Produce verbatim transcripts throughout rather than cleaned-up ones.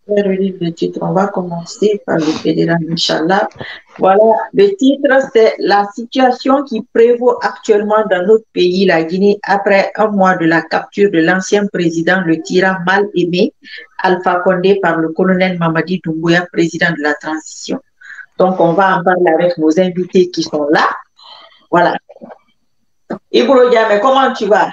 Le titre, on va commencer par le fédéral, Inch'Allah. Voilà, le titre, c'est la situation qui prévaut actuellement dans notre pays, la Guinée, après un mois de la capture de l'ancien président, le tyran mal aimé, Alpha Condé, par le colonel Mamadi Doumbouya, président de la transition. Donc, on va en parler avec nos invités qui sont là. Voilà. Ibro Diame, comment tu vas?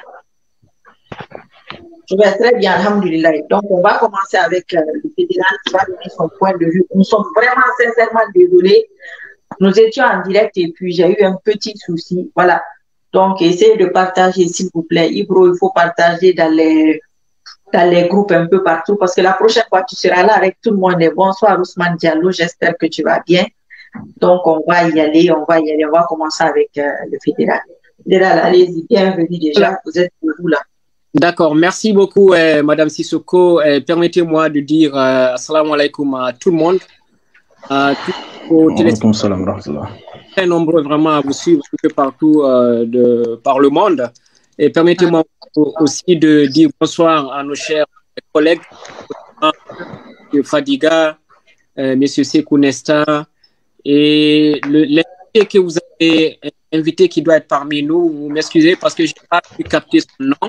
Je vais très bien, alhamdoulilah. Donc, on va commencer avec euh, le fédéral qui va donner son point de vue. Nous sommes vraiment sincèrement désolés. Nous étions en direct et puis j'ai eu un petit souci. Voilà. Donc, essayez de partager, s'il vous plaît. Ibro, il faut partager dans les, dans les groupes un peu partout parce que la prochaine fois, tu seras là avec tout le monde. Et bonsoir, Ousmane Diallo. J'espère que tu vas bien. Donc, on va y aller, on va y aller. On va commencer avec euh, le fédéral. Fédéral, allez-y, bienvenue déjà. Vous êtes vous là. D'accord, merci beaucoup, euh, Madame Sissoko. Euh, Permettez-moi de dire euh, assalamu alaikum à tout le monde. À tous les téléspectateurs, très nombreux vraiment à vous suivre un peu partout euh, de, par le monde. Et permettez-moi aussi de dire bonsoir à nos chers collègues, M. Fadiga, euh, M. Sekou Nesta, et l'invité que vous avez invité qui doit être parmi nous. Vous m'excusez parce que je n'ai pas pu capter son nom.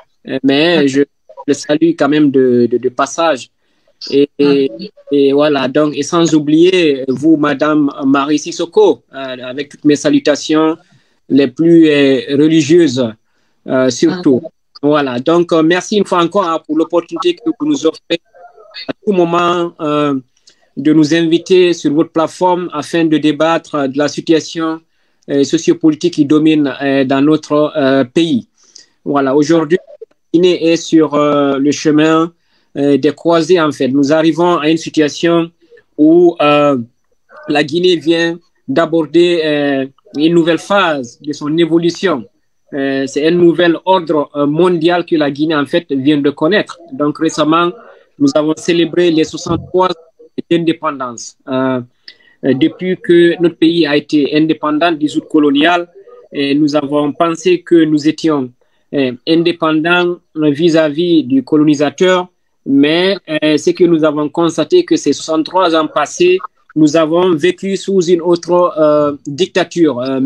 Mais je le salue quand même de, de, de passage. Et, et, et voilà, donc, et sans oublier vous, Madame Marie Sissoko, euh, avec toutes mes salutations les plus euh, religieuses, euh, surtout. Voilà, donc euh, merci une fois encore hein, pour l'opportunité que vous nous offrez à tout moment euh, de nous inviter sur votre plateforme afin de débattre de la situation euh, sociopolitique qui domine euh, dans notre euh, pays. Voilà, aujourd'hui, la Guinée est sur euh, le chemin euh, des croisés, en fait. Nous arrivons à une situation où euh, la Guinée vient d'aborder euh, une nouvelle phase de son évolution. Euh, C'est un nouvel ordre euh, mondial que la Guinée, en fait, vient de connaître. Donc, récemment, nous avons célébré les soixante-trois ans d'indépendance. Euh, euh, depuis que notre pays a été indépendant du joug colonial, et nous avons pensé que nous étions Euh, indépendant vis-à-vis -vis du colonisateur, mais euh, c'est que nous avons constaté que ces soixante-trois ans passés, nous avons vécu sous une autre euh, dictature euh,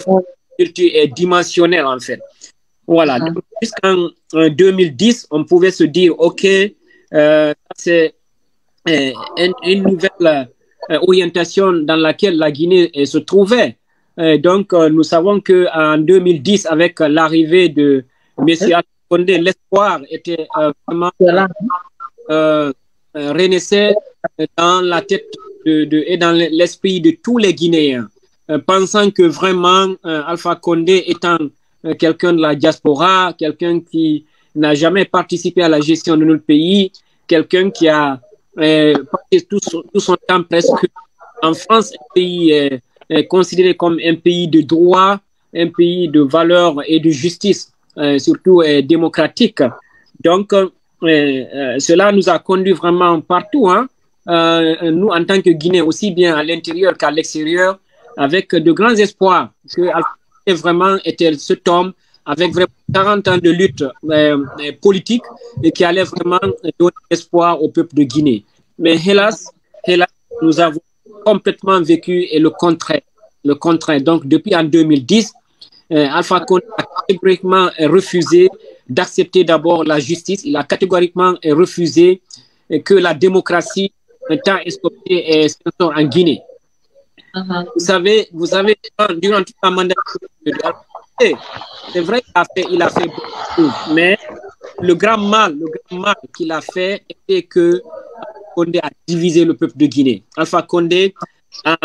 multidimensionnelle en fait. Voilà, donc jusqu'en euh, deux mille dix, on pouvait se dire, ok, euh, c'est euh, une, une nouvelle euh, orientation dans laquelle la Guinée euh, se trouvait. Euh, donc, euh, nous savons qu'en deux mille dix, avec l'arrivée de Monsieur Condé, l'espoir était euh, vraiment euh, euh, renaissait dans la tête de, de, et dans l'esprit de tous les Guinéens, euh, pensant que vraiment euh, Alpha Condé étant euh, quelqu'un de la diaspora, quelqu'un qui n'a jamais participé à la gestion de notre pays, quelqu'un qui a euh, passé tout son, tout son temps presque en France, un pays euh, euh, considéré comme un pays de droit, un pays de valeurs et de justice. Euh, surtout euh, démocratique. Donc, euh, euh, cela nous a conduit vraiment partout. Hein. Euh, nous, en tant que Guinée, aussi bien à l'intérieur qu'à l'extérieur, avec de grands espoirs que Alpha vraiment était cet homme avec vraiment quarante ans de lutte euh, politique et qui allait vraiment donner espoir au peuple de Guinée. Mais hélas, hélas, nous avons complètement vécu et le contraire. Le contraire. Donc, depuis en deux mille dix, Euh, Alpha Condé a catégoriquement refusé d'accepter d'abord la justice. Il a catégoriquement refusé que la démocratie tant escomptée s'instaure en Guinée. Uh-huh. Vous savez, vous savez, durant toute la mandat de Alpha Condé, c'est vrai qu'il a fait, il a fait beaucoup de choses, mais le grand mal, le grand mal qu'il a fait était que Alpha Condé a divisé le peuple de Guinée. Alpha Condé a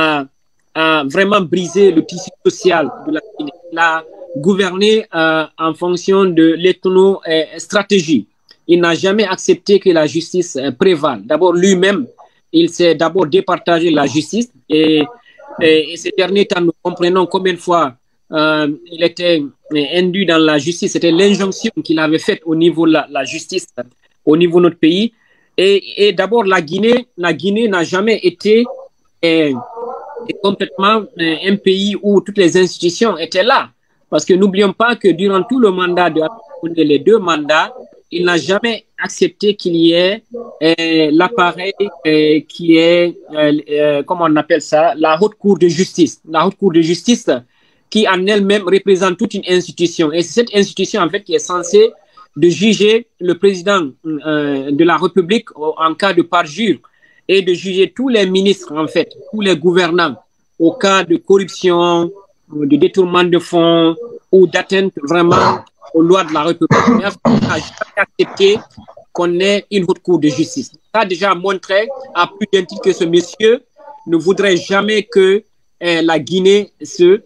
a vraiment brisé le tissu social de la Guinée. Il a gouverné euh, en fonction de l'ethno-stratégie. Il n'a jamais accepté que la justice euh, prévale. D'abord, lui-même, il s'est d'abord départagé la justice et, et, et ces derniers temps, nous comprenons combien de fois euh, il était induit dans la justice. C'était l'injonction qu'il avait faite au niveau de la, la justice, au niveau de notre pays. Et, et d'abord, la Guinée, la Guinée n'a jamais été euh, est complètement un pays où toutes les institutions étaient là. Parce que n'oublions pas que durant tout le mandat de les deux mandats, il n'a jamais accepté qu'il y ait euh, l'appareil euh, qui est, euh, euh, comment on appelle ça, la haute cour de justice. La haute cour de justice qui en elle-même représente toute une institution. Et c'est cette institution, en fait, qui est censée de juger le président euh, de la République en cas de parjure et de juger tous les ministres, en fait, tous les gouvernants au cas de corruption, de détournement de fonds ou d'atteinte vraiment aux lois de la République. Mais en fait, on n'a jamais accepté qu'on ait une haute cour de justice. Ça a déjà montré à plus d'un titre que ce monsieur ne voudrait jamais que euh, la Guinée se,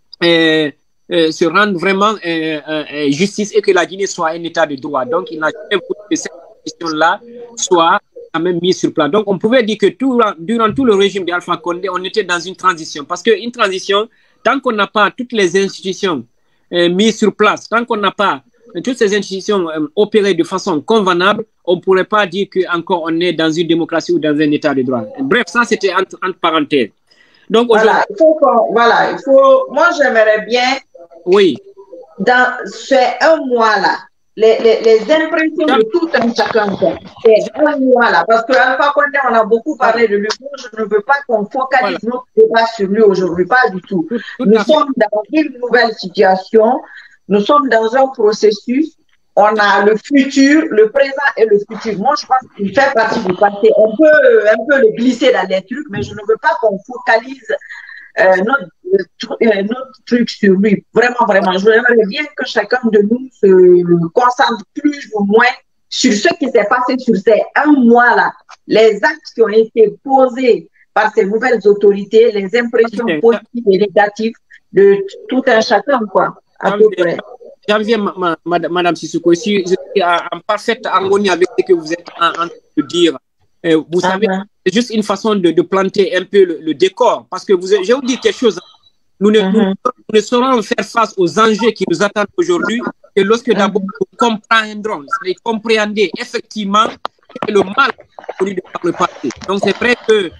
euh, euh, se rende vraiment euh, euh, justice et que la Guinée soit un état de droit. Donc, il n'a jamais voulu que cette question-là soit quand même mise sur place. Donc, on pouvait dire que tout, durant tout le régime d'Alpha Condé, on était dans une transition. Parce qu'une transition, tant qu'on n'a pas toutes les institutions euh, mises sur place, tant qu'on n'a pas toutes ces institutions euh, opérées de façon convenable, on ne pourrait pas dire qu'encore on est dans une démocratie ou dans un état de droit. Bref, ça c'était entre, entre parenthèses. Donc, voilà, il faut voilà, il faut, moi j'aimerais bien, oui, dans ces un mois-là, les, les, les impressions de tout un chacun, c'est un mois-là, parce que Alpha Condé, on a beaucoup parlé de lui, je ne veux pas qu'on focalise voilà. notre débat sur lui aujourd'hui, pas du tout. tout, tout Nous sommes fait. dans une nouvelle situation, nous sommes dans un processus, on a le futur, le présent et le futur. Moi, je pense qu'il fait partie du passé. On peut un peu le glisser dans les trucs, mais je ne veux pas qu'on focalise euh, notre, euh, notre truc sur lui. Vraiment, vraiment. Je voudrais bien que chacun de nous se concentre plus ou moins sur ce qui s'est passé sur ces un mois-là. Les actes qui ont été posés par ces nouvelles autorités, les impressions okay. positives et négatives de tout un chacun, quoi, à peu près. J'en viens, ma, ma, Madame Sissoko, si je suis en parfaite harmonie avec ce que vous êtes en train de dire. Euh, vous ah savez, ben. c'est juste une façon de, de planter un peu le, le décor. Parce que vous, je vais vous dire quelque chose. Nous ne, uh -huh. nous, nous ne saurons faire face aux enjeux qui nous attendent aujourd'hui que lorsque d'abord uh -huh. nous comprendrons, et compréhender effectivement le mal connu par le passé. Donc c'est vrai que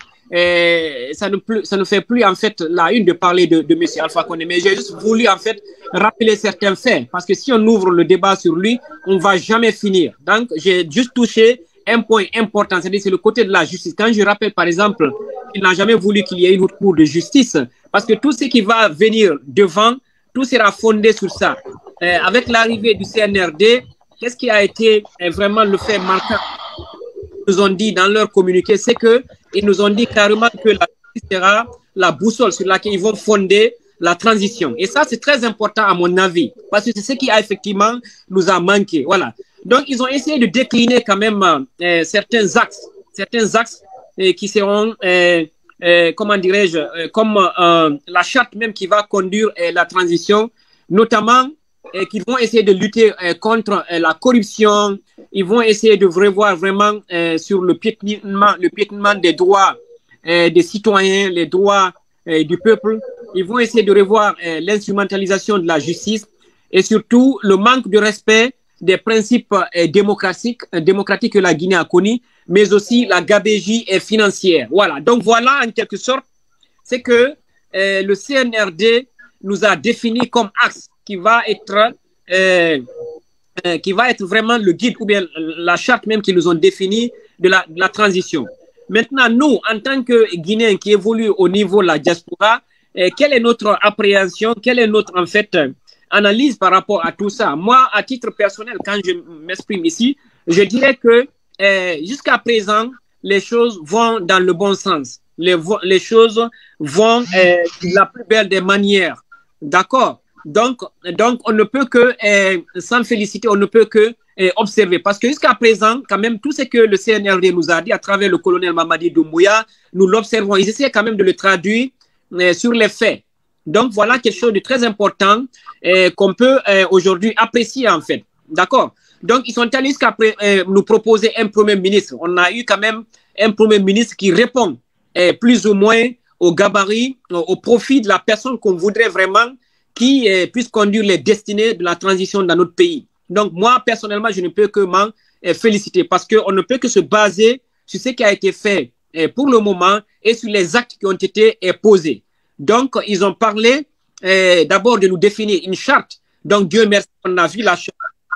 Et ça ne, plus, ça ne fait plus en fait la une de parler de, de M. Alpha Condé, mais j'ai juste voulu en fait rappeler certains faits, parce que si on ouvre le débat sur lui, on ne va jamais finir. Donc j'ai juste touché un point important, c'est-à-dire c'est le côté de la justice. Quand je rappelle par exemple qu'il n'a jamais voulu qu'il y ait une autre cour de justice, parce que tout ce qui va venir devant, tout sera fondé sur ça. Euh, avec l'arrivée du C N R D, qu'est-ce qui a été euh, vraiment le fait marquant nous ont dit dans leur communiqué, c'est qu'ils nous ont dit carrément que la justice sera la boussole sur laquelle ils vont fonder la transition. Et ça, c'est très important à mon avis, parce que c'est ce qui a effectivement nous a manqué. Voilà. Donc, ils ont essayé de décliner quand même euh, certains axes, certains axes euh, qui seront, euh, euh, comment dirais-je, euh, comme euh, la charte même qui va conduire euh, la transition, notamment et qu'ils vont essayer de lutter euh, contre euh, la corruption, ils vont essayer de revoir vraiment euh, sur le piétinement, le piétinement des droits euh, des citoyens, les droits euh, du peuple. Ils vont essayer de revoir euh, l'instrumentalisation de la justice et surtout le manque de respect des principes euh, démocratiques, euh, démocratiques que la Guinée a connus, mais aussi la gabégie euh, financière. Voilà. Donc voilà en quelque sorte, c'est que euh, le C N R D nous a défini comme axe qui va être euh, euh, qui va être vraiment le guide ou bien la charte même qu'ils nous ont définie de la, de la transition. Maintenant, nous, en tant que Guinéens qui évoluent au niveau de la diaspora, euh, quelle est notre appréhension, quelle est notre en fait analyse par rapport à tout ça? Moi, à titre personnel, quand je m'exprime ici, je dirais que euh, jusqu'à présent, les choses vont dans le bon sens. Les, les choses vont euh, de la plus belle des manières. D'accord? Donc, donc, on ne peut que euh, s'en féliciter, on ne peut que euh, observer. Parce que jusqu'à présent, quand même, tout ce que le C N R D nous a dit à travers le colonel Mamadi Doumbouya, nous l'observons. Ils essaient quand même de le traduire euh, sur les faits. Donc, voilà quelque chose de très important euh, qu'on peut euh, aujourd'hui apprécier, en fait. D'accord? Donc, ils sont allés jusqu'à euh, nous proposer un Premier ministre. On a eu quand même un Premier ministre qui répond euh, plus ou moins au gabarit, au profit de la personne qu'on voudrait vraiment qui euh, puisse conduire les destinées de la transition dans notre pays. Donc, moi, personnellement, je ne peux que m'en euh, féliciter parce qu'on ne peut que se baser sur ce qui a été fait euh, pour le moment et sur les actes qui ont été euh, posés. Donc, ils ont parlé euh, d'abord de nous définir une charte. Donc, Dieu merci, on a vu la charte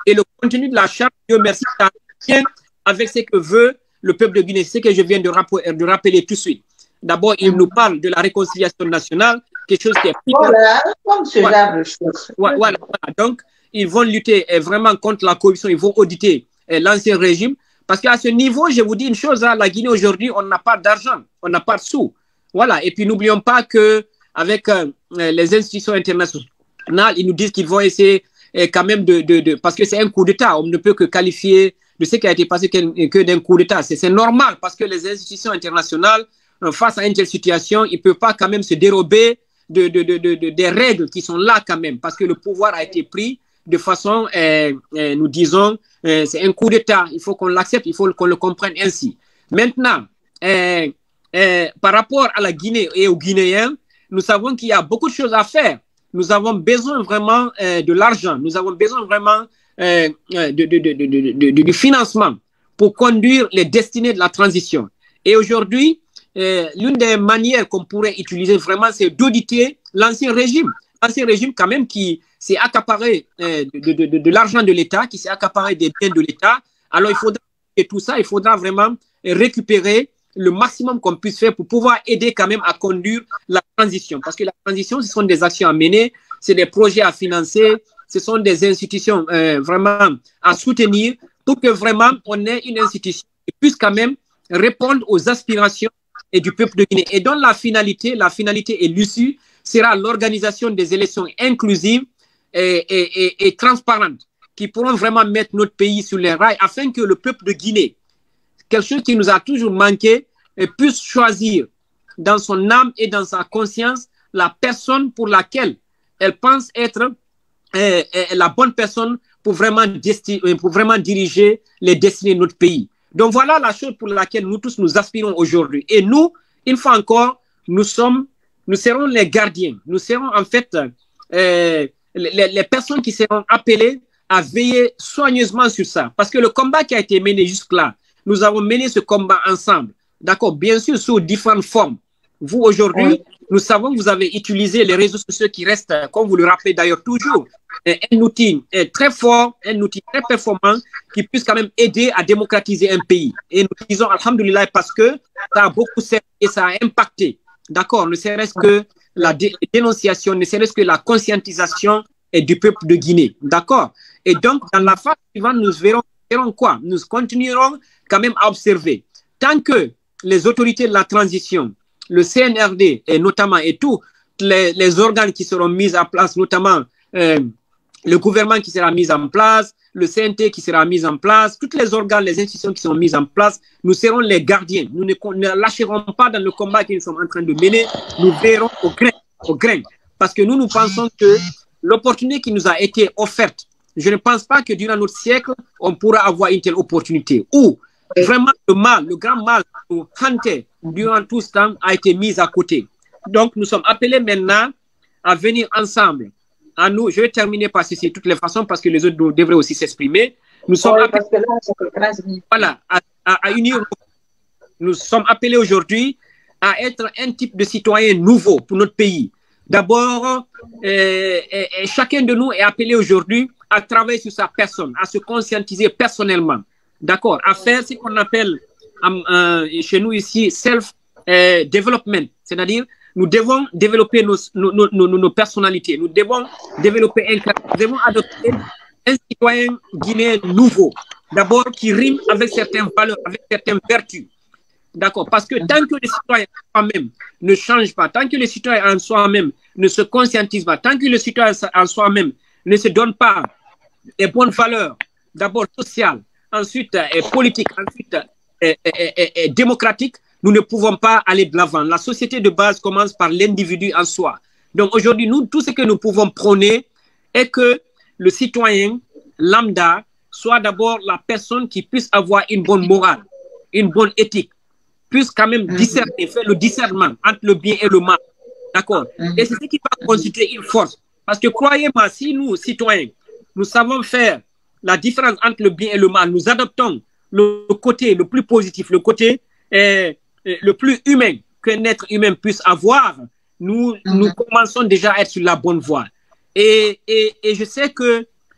Et le contenu de la charte, Dieu merci, ça vient avec ce que veut le peuple de Guinée, ce que je viens de, de rappeler tout de suite. D'abord, il nous parle de la réconciliation nationale, quelque chose qui est... Voilà, comme ce genre de choses. Voilà, voilà. Donc, ils vont lutter vraiment contre la corruption, ils vont auditer l'ancien régime. Parce qu'à ce niveau, je vous dis une chose, hein, la Guinée aujourd'hui, on n'a pas d'argent, on n'a pas de sous. Voilà. Et puis, n'oublions pas qu'avec euh, les institutions internationales, ils nous disent qu'ils vont essayer euh, quand même de, de, de... Parce que c'est un coup d'État, on ne peut que qualifier de ce qui a été passé que, que d'un coup d'État. C'est normal parce que les institutions internationales, euh, face à une telle situation, ils ne peuvent pas quand même se dérober de, de, de, de, de, des règles qui sont là quand même, parce que le pouvoir a été pris de façon, euh, euh, nous disons, euh, c'est un coup d'État, il faut qu'on l'accepte, il faut qu'on le comprenne ainsi. Maintenant, euh, euh, par rapport à la Guinée et aux Guinéens, nous savons qu'il y a beaucoup de choses à faire. Nous avons besoin vraiment euh, de l'argent, nous avons besoin vraiment euh, de, de, de, de, de, de, de, de financement pour conduire les destinées de la transition. Et aujourd'hui, euh, l'une des manières qu'on pourrait utiliser vraiment, c'est d'auditer l'ancien régime. L'ancien régime quand même qui s'est accaparé euh, de, de, de, de l'argent de l'État, qui s'est accaparé des biens de l'État. Alors il faudra, et tout ça, il faudra vraiment récupérer le maximum qu'on puisse faire pour pouvoir aider quand même à conduire la transition. Parce que la transition, ce sont des actions à mener, c'est des projets à financer, ce sont des institutions euh, vraiment à soutenir pour que vraiment on ait une institution qui puisse quand même répondre aux aspirations et du peuple de Guinée. Et dont la finalité, la finalité et l'issue sera l'organisation des élections inclusives et, et, et, et transparentes qui pourront vraiment mettre notre pays sur les rails afin que le peuple de Guinée, quelque chose qui nous a toujours manqué, puisse choisir dans son âme et dans sa conscience la personne pour laquelle elle pense être euh, la bonne personne pour vraiment, pour vraiment diriger les destinées de notre pays. Donc voilà la chose pour laquelle nous tous nous aspirons aujourd'hui. Et nous, une fois encore, nous sommes, nous serons les gardiens. Nous serons en fait euh, les, les personnes qui seront appelées à veiller soigneusement sur ça. Parce que le combat qui a été mené jusque-là, nous avons mené ce combat ensemble. D'accord, bien sûr, sous différentes formes. Vous, aujourd'hui, oui. Nous savons que vous avez utilisé les réseaux sociaux qui restent, comme vous le rappelez d'ailleurs toujours, un outil très fort, un outil très performant qui puisse quand même aider à démocratiser un pays. Et nous disons alhamdoulilah parce que ça a beaucoup servi et ça a impacté. D'accord, ne serait-ce que la dé dénonciation, ne serait-ce que la conscientisation du peuple de Guinée. D'accord. Et donc, dans la phase suivante, nous verrons, verrons quoi? Nous continuerons quand même à observer. Tant que les autorités de la transition, le C N R D et notamment et tous les, les organes qui seront mis en place, notamment euh, le gouvernement qui sera mis en place, le C N T qui sera mis en place, tous les organes, les institutions qui sont mises en place, nous serons les gardiens. Nous ne, ne lâcherons pas dans le combat que nous sommes en train de mener. Nous verrons au grain, au grain. Parce que nous, nous pensons que l'opportunité qui nous a été offerte, je ne pense pas que durant notre siècle, on pourra avoir une telle opportunité. Ou vraiment le mal, le grand mal qui nous hantait durant tout ce temps a été mis à côté. Donc, nous sommes appelés maintenant à venir ensemble. À nous, je vais terminer par ceci de toutes les façons parce que les autres devraient aussi s'exprimer. Nous sommes oui, appelés, là, voilà, à, à, à unir. Nous sommes appelés aujourd'hui à être un type de citoyen nouveau pour notre pays. D'abord, euh, euh, chacun de nous est appelé aujourd'hui à travailler sur sa personne, à se conscientiser personnellement. D'accord, à faire ce qu'on appelle euh, chez nous ici self-development, c'est-à-dire nous devons développer nos, nos, nos, nos, nos personnalités, nous devons développer un nous devons adopter un citoyen guinéen nouveau, d'abord qui rime avec certaines valeurs, avec certaines vertus. D'accord, parce que tant que les citoyens en soi-même ne changent pas, tant que les citoyens en soi-même ne se conscientisent pas, tant que les citoyens en soi-même ne se donnent pas les bonnes valeurs, d'abord sociales, ensuite euh, politique, ensuite euh, euh, euh, euh, démocratique, nous ne pouvons pas aller de l'avant. La société de base commence par l'individu en soi. Donc aujourd'hui, nous, tout ce que nous pouvons prôner est que le citoyen lambda soit d'abord la personne qui puisse avoir une bonne morale, une bonne éthique, puisse quand même discerner, faire le discernement entre le bien et le mal. D'accord. Et c'est ce qui va constituer une force. Parce que croyez-moi, si nous, citoyens, nous savons faire la différence entre le bien et le mal, nous adoptons le côté le plus positif, le côté euh, le plus humain qu'un être humain puisse avoir, nous, mm-hmm. nous commençons déjà à être sur la bonne voie. Et, et, et je sais que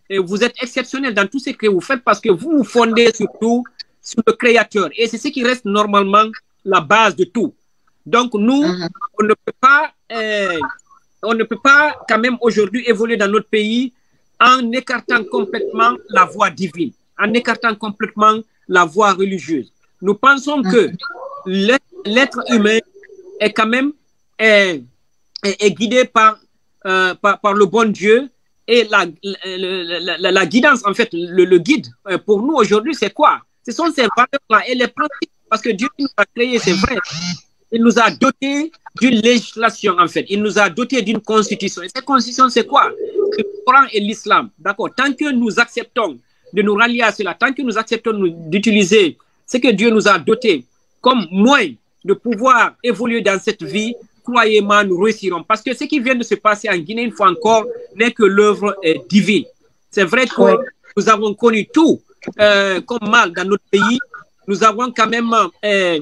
et vous êtes exceptionnel dans tout ce que vous faites parce que vous vous fondez surtout sur le Créateur. Et c'est ce qui reste normalement la base de tout. Donc, nous, uh-huh. on ne peut pas, euh, on ne peut pas quand même aujourd'hui évoluer dans notre pays en écartant complètement la voie divine, en écartant complètement la voie religieuse. Nous pensons uh-huh. que l'être humain est quand même est, est, est guidé par, euh, par, par le bon Dieu. Et la, la, la, la guidance, en fait, le, le guide, pour nous aujourd'hui, c'est quoi? Ce sont ces valeurs-là et les principes, parce que Dieu nous a créés, c'est vrai. Il nous a dotés d'une législation, en fait. Il nous a dotés d'une constitution. Et cette constitution, c'est quoi? Le Coran et l'islam. D'accord? Tant que nous acceptons de nous rallier à cela, tant que nous acceptons d'utiliser ce que Dieu nous a doté comme moyen de pouvoir évoluer dans cette vie, croyez-moi, nous réussirons. Parce que ce qui vient de se passer en Guinée, une fois encore, n'est que l'œuvre divine. C'est vrai que oui. nous avons connu tout euh, comme mal dans notre pays. Nous avons quand même, euh, euh,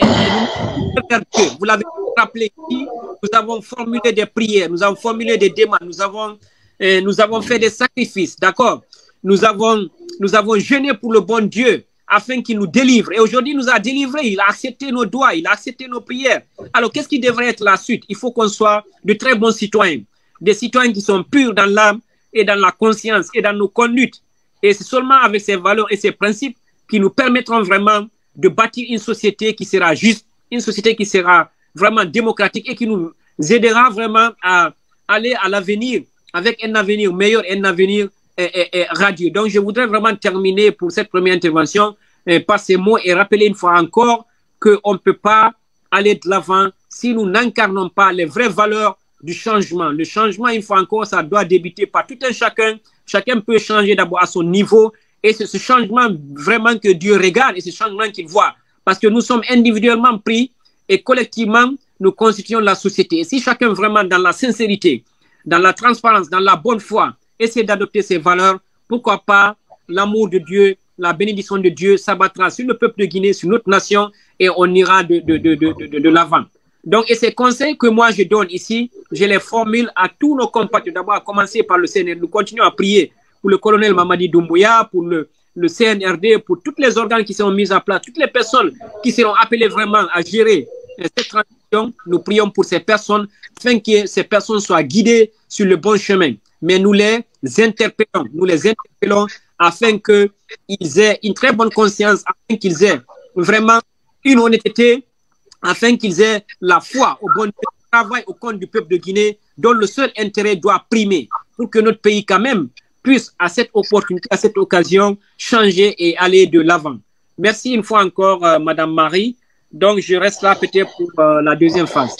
euh, vous l'avez rappelé ici, nous avons formulé des prières, nous avons formulé des demandes, nous avons, euh, nous avons fait des sacrifices, d'accord? Nous avons, nous avons jeûné pour le bon Dieu afin qu'il nous délivre. Et aujourd'hui, il nous a délivrés. Il a accepté nos doigts, il a accepté nos prières. Alors, qu'est-ce qui devrait être la suite? Il faut qu'on soit de très bons citoyens, des citoyens qui sont purs dans l'âme et dans la conscience et dans nos conduites. Et c'est seulement avec ces valeurs et ces principes qui nous permettront vraiment de bâtir une société qui sera juste, une société qui sera vraiment démocratique et qui nous aidera vraiment à aller à l'avenir avec un avenir meilleur et un avenir Et, et, et radieux. Donc, je voudrais vraiment terminer pour cette première intervention eh, par ces mots et rappeler une fois encore qu'on ne peut pas aller de l'avant si nous n'incarnons pas les vraies valeurs du changement. Le changement, une fois encore, ça doit débuter par tout un chacun. Chacun peut changer d'abord à son niveau et c'est ce changement vraiment que Dieu regarde et ce changement qu'il voit. Parce que nous sommes individuellement pris et collectivement, nous constituons la société. Et si chacun vraiment dans la sincérité, dans la transparence, dans la bonne foi, essayer d'adopter ces valeurs, pourquoi pas l'amour de Dieu, la bénédiction de Dieu s'abattra sur le peuple de Guinée, sur notre nation, et on ira de, de, de, de, de, de l'avant. Donc, et ces conseils que moi je donne ici, je les formule à tous nos compatriotes, d'abord à commencer par le C N R D. Nous continuons à prier pour le colonel Mamadi Doumbouya, pour le, le C N R D, pour toutes les organes qui seront mis en place, toutes les personnes qui seront appelées vraiment à gérer cette transition. Nous prions pour ces personnes, afin que ces personnes soient guidées sur le bon chemin. Mais nous les interpellons, nous les interpellons afin qu'ils aient une très bonne conscience, afin qu'ils aient vraiment une honnêteté, afin qu'ils aient la foi au bon travail au compte du peuple de Guinée, dont le seul intérêt doit primer, pour que notre pays quand même puisse à cette opportunité, à cette occasion, changer et aller de l'avant. Merci une fois encore, euh, Madame Marie. Donc, je reste là peut-être pour euh, la deuxième phase.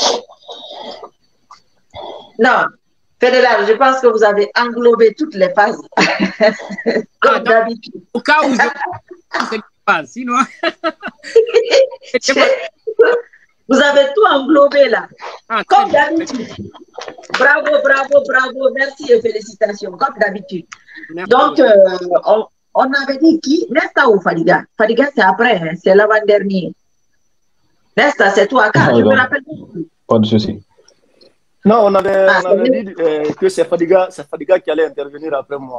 Non. Fédéral, je pense que vous avez englobé toutes les phases. Comme ah, d'habitude. Au cas où je... pas, sinon... vous avez tout englobé là. Ah, comme d'habitude. Bravo, bravo, bravo. Merci et félicitations. Comme d'habitude. Donc, euh, on, on avait dit qui? Nesta ou Fadiga? Fadiga, c'est après, hein? C'est l'avant-dernier. Nesta, c'est toi, car je me rappelle. Pas de souci. Non, on avait, ah, on avait dit euh, que c'est Fadiga, c'est Fadiga qui allait intervenir après moi.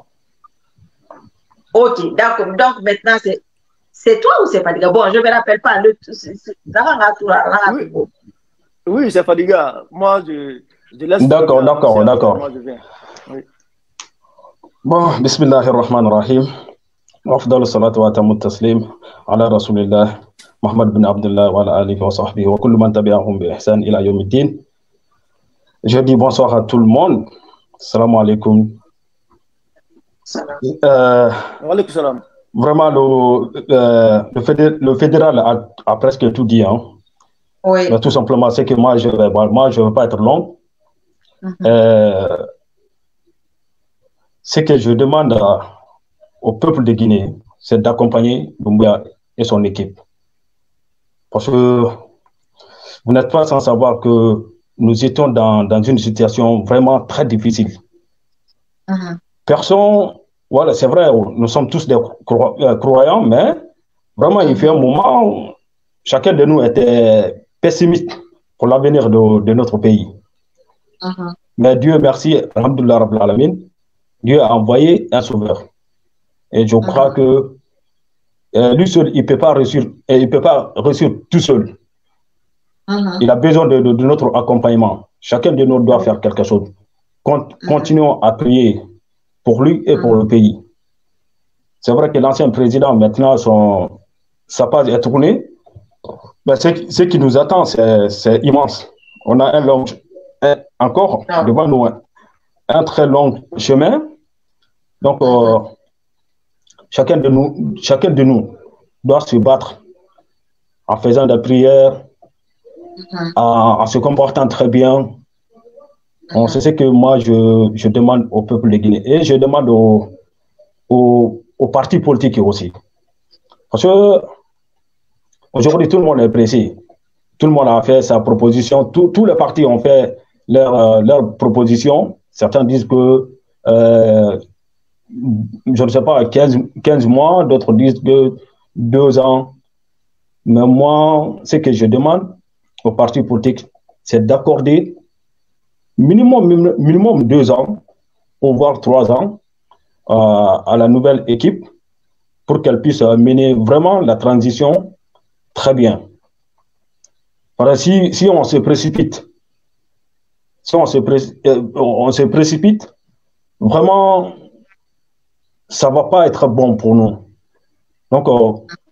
Ok, d'accord. Donc maintenant, c'est toi ou c'est Fadiga? Bon, je ne me rappelle pas. Le, oui, oui c'est Fadiga. Moi, je, je laisse... D'accord, d'accord, d'accord. Moi, je viens. Oui. Bon, bismillahirrahmanirrahim. Afdal salatu wa tamu taslim ala rasulillah Muhammad bin Abdullah wa ala alihi wa sahbihi wa kullu man tabi'ahum bi ihsan ila yawmiddin. Je dis bonsoir à tout le monde. Salam alaikum. Euh, vraiment, le, euh, le, fédéral, le fédéral a, a presque tout dit. Hein. Oui. Mais tout simplement, c'est que moi, je ne moi, je veux pas être long. Mm-hmm. euh, ce que je demande à, au peuple de Guinée, c'est d'accompagner Doumbouya et son équipe. Parce que vous n'êtes pas sans savoir que nous étions dans, dans une situation vraiment très difficile. Uh-huh. Personne, voilà, c'est vrai, nous sommes tous des cro euh, croyants, mais vraiment, uh-huh. il fait un moment où chacun de nous était pessimiste pour l'avenir de, de notre pays. Uh-huh. Mais Dieu merci, alhamdoulilah rabbil alamin, Dieu a envoyé un sauveur. Et je crois mm-hmm. que euh, lui seul, il ne peut pas réussir, il peut pas réussir tout seul. Mm-hmm. Il a besoin de, de, de notre accompagnement. Chacun de nous doit faire quelque chose. Cont mm-hmm. Continuons à prier pour lui et pour mm-hmm. le pays. C'est vrai que l'ancien président, maintenant, son, sa page est tournée. Mais ce, ce qui nous attend, c'est immense. On a un long, un, encore ah. devant nous un, un très long chemin. Donc, euh, chacun de nous, chacun de nous doit se battre en faisant des prières, mm-hmm. en, en se comportant très bien. Mm-hmm. C'est ce que moi, je, je demande au peuple de Guinée. Et je demande aux, aux, aux partis politiques aussi. Parce que aujourd'hui, tout le monde est pressé. Tout le monde a fait sa proposition. Tout, tous les partis ont fait leur, euh, leur proposition. Certains disent que, euh, je ne sais pas, quinze, quinze mois, d'autres disent que deux ans. Mais moi, ce que je demande aux partis politiques, c'est d'accorder minimum, minimum deux ans, voire trois ans, euh, à la nouvelle équipe pour qu'elle puisse mener vraiment la transition très bien. Parce que si, si on se précipite, si on se, pré, euh, on se précipite, vraiment, ça ne va pas être bon pour nous. Donc, euh,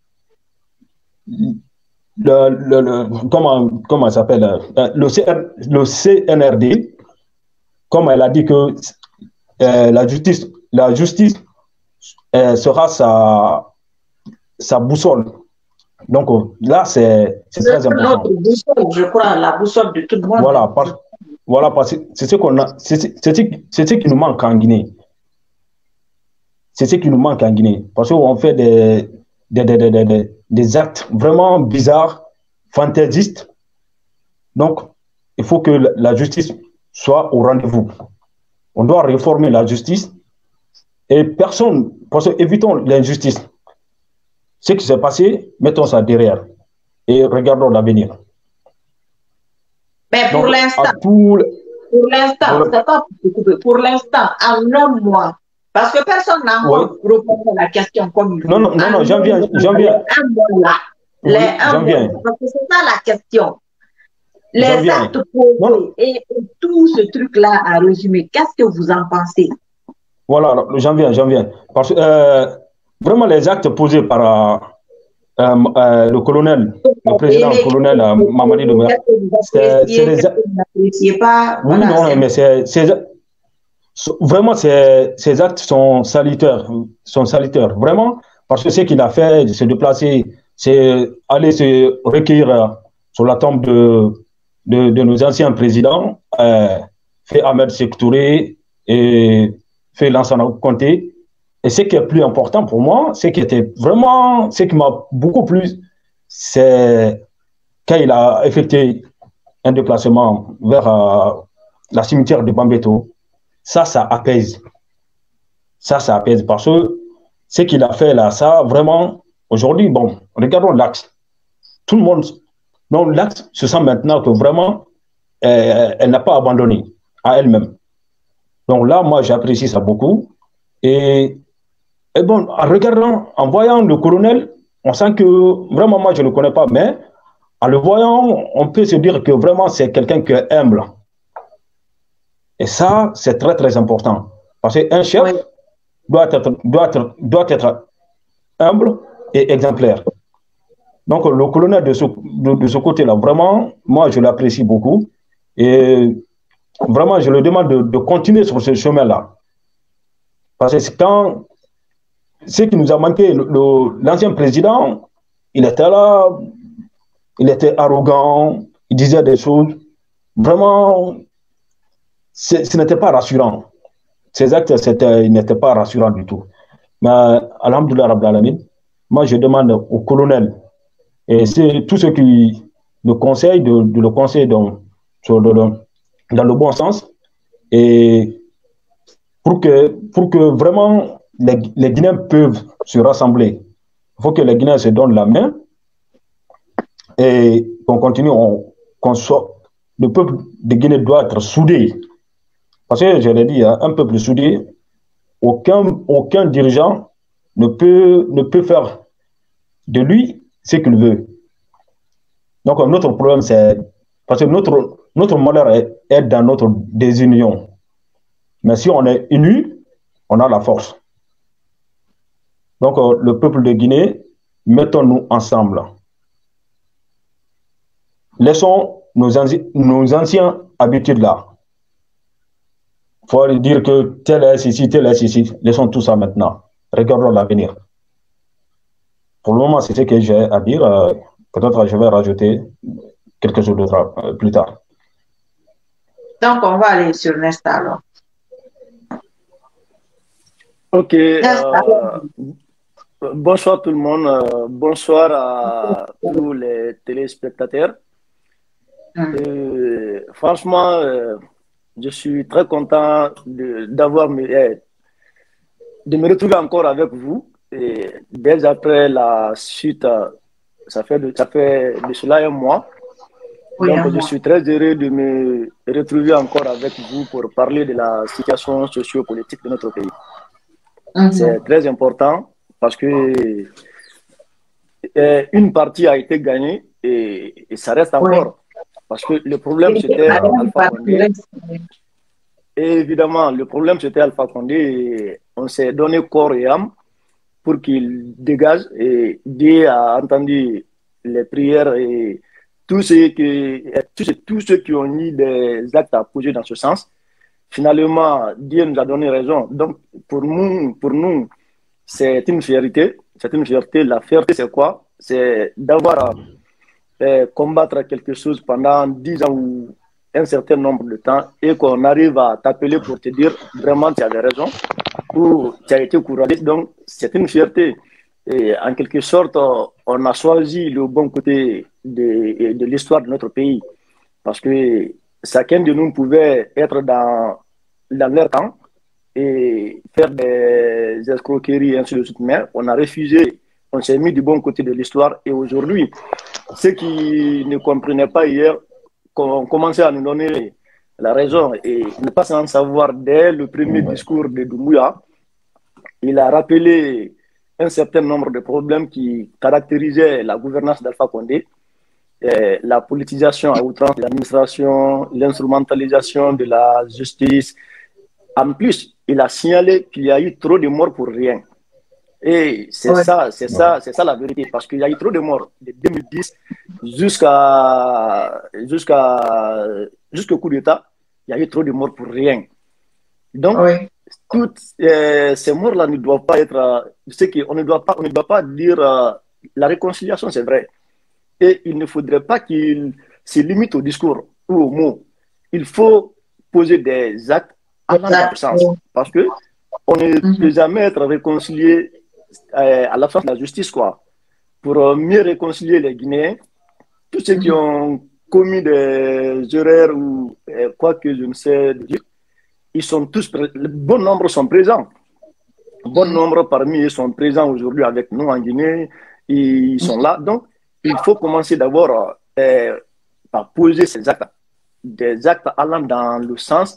le, le, le, comment, comment ça s'appelle, le, C R, le C N R D, comme elle a dit que euh, la justice, la justice euh, sera sa, sa boussole. Donc là, c'est très important. Boussole, je crois, la boussole de tout le monde. Voilà, parce, voilà, parce que c'est ce qu'on a, c'est ce qui nous manque en Guinée. C'est ce qui nous manque en Guinée. Parce qu'on fait des, des, des, des, des, des actes vraiment bizarres, fantaisistes. Donc, il faut que la justice soit au rendez-vous. On doit réformer la justice. Et personne, parce que évitons l'injustice. Ce qui s'est passé, mettons ça derrière et regardons l'avenir. Mais pour l'instant, pour l'instant, c'est pas pour l'instant, en un mois, parce que personne n'a oui. répondu à la question comme il faut. Non, non, non, non j'en viens, j'en viens. Un mois là, les oui, un mois, parce que c'est ça la question. Les actes posés et tout ce truc-là à résumer, qu'est-ce que vous en pensez? Voilà, j'en viens, j'en viens. Parce que euh, vraiment, les actes posés par euh, euh, le colonel, le président le colonel euh, Mamadi Doumbouya, c'est des actes. Oui, voilà, non, mais c'est vraiment, ces actes sont salutaires, sont salutaires, vraiment, parce que ce qu'il a fait, se déplacer, c'est aller se recueillir sur la tombe de, de, de nos anciens présidents, euh, fait Ahmed Sékou Touré et fait Lansana Conté. Et ce qui est plus important pour moi, ce qui était vraiment, ce qui m'a beaucoup plu, c'est quand il a effectué un déplacement vers euh, la cimetière de Bambeto. Ça, ça apaise. Ça, ça apaise parce que ce qu'il a fait là, ça, vraiment, aujourd'hui, bon, regardons l'axe. Tout le monde, non, l'axe se sent maintenant que vraiment, euh, elle n'a pas abandonné à elle-même. Donc là, moi, j'apprécie ça beaucoup. Et, et bon, en regardant, en voyant le colonel, on sent que vraiment, moi, je ne le connais pas, mais en le voyant, on peut se dire que vraiment, c'est quelqu'un qui est humble. Et ça, c'est très, très important. Parce qu'un chef oui. doit, être, doit, être, doit être humble et exemplaire. Donc, le colonel de ce, de, de ce côté-là, vraiment, moi, je l'apprécie beaucoup. Et vraiment, je lui demande de, de continuer sur ce chemin-là. Parce que quand, ce qui nous a manqué, l'ancien président, il était là, il était arrogant, il disait des choses. Vraiment, ce n'était pas rassurant. Ces actes, ils n'étaient pas rassurants du tout. Mais, alhamdoulilah Rabbil Alamin, moi, je demande au colonel, et c'est tous ceux qui le conseillent, de, de le conseiller dans, dans, dans le bon sens, et pour que, pour que vraiment les, les Guinéens peuvent se rassembler. Il faut que les Guinéens se donnent la main et qu'on continue, qu'on soit, le peuple de Guinée doit être soudé. Parce que je l'ai dit, un peuple soudé, aucun, aucun dirigeant ne peut, ne peut faire de lui ce qu'il veut. Donc, notre problème, c'est parce que notre, notre malheur est, est dans notre désunion. Mais si on est unis, on a la force. Donc, euh, le peuple de Guinée, mettons-nous ensemble. Laissons nos, anci nos anciens habitudes là. Il faut dire que tel est ici, tel est ici. Laissons tout ça maintenant. Regardons l'avenir. Pour le moment, c'est ce que j'ai à dire. Euh, Peut-être je vais rajouter quelque chose d'autre euh, plus tard. Donc, on va aller sur Nesta alors. Ok. Euh, bonsoir tout le monde. Euh, bonsoir à tous les téléspectateurs. Mm. Euh, franchement, euh, je suis très content d'avoir de, de me retrouver encore avec vous. Et dès après la suite, ça fait de, ça fait de cela un mois. Oui, Donc, un je mois. suis très heureux de me retrouver encore avec vous pour parler de la situation socio-politique de notre pays. Mm-hmm. C'est très important parce que euh, une partie a été gagnée et, et ça reste encore. Oui. Parce que le problème, c'était Alpha Condé. Et évidemment, le problème, c'était Alpha Condé. Et on s'est donné corps et âme pour qu'il dégage. Et Dieu a entendu les prières et tous ceux qui, tous, tous ceux qui ont eu des actes à poser dans ce sens. Finalement, Dieu nous a donné raison. Donc, pour nous, pour nous c'est une fierté. C'est une fierté. La fierté, c'est quoi? C'est d'avoir euh, combattre quelque chose pendant dix ans ou un certain nombre de temps et qu'on arrive à t'appeler pour te dire vraiment tu avais raison ou tu as été courageux. Donc, c'est une fierté. Et en quelque sorte, on a choisi le bon côté de, de l'histoire de notre pays parce que chacun de nous pouvait être dans, dans leur temps et faire des escroqueries, ainsi de suite. Mais on a refusé, on s'est mis du bon côté de l'histoire et aujourd'hui, ceux qui ne comprenaient pas hier ont commencé à nous donner la raison et ne pas sans savoir dès le premier discours de Doumbouya, il a rappelé un certain nombre de problèmes qui caractérisaient la gouvernance d'Alpha Condé, eh, la politisation à outrance de l'administration, l'instrumentalisation de la justice. En plus, il a signalé qu'il y a eu trop de morts pour rien. Et c'est ouais. ça, c'est ça, c'est ça la vérité, parce qu'il y a eu trop de morts de deux mille dix jusqu'à jusqu'à jusqu'au coup d'État. Il y a eu trop de morts pour rien. Donc, ouais. toutes euh, ces morts-là ne doivent pas être. Ce qu'on ne doit pas, on ne doit pas dire euh, la réconciliation, c'est vrai. Et il ne faudrait pas qu'il se limite au discours ou aux mots. Il faut poser des actes allant dans ce sens, parce que on ne mm-hmm. peut jamais être réconcilié euh, à l'absence de la justice, quoi. Pour euh, mieux réconcilier les Guinéens, tous ceux mm-hmm. qui ont commis des erreurs ou euh, quoi que je ne sais dire, ils sont tous, le bon nombre sont présents. Bon nombre parmi eux sont présents aujourd'hui avec nous en Guinée, ils sont là. Donc, il faut commencer d'abord euh, par poser ces actes, des actes allant dans le sens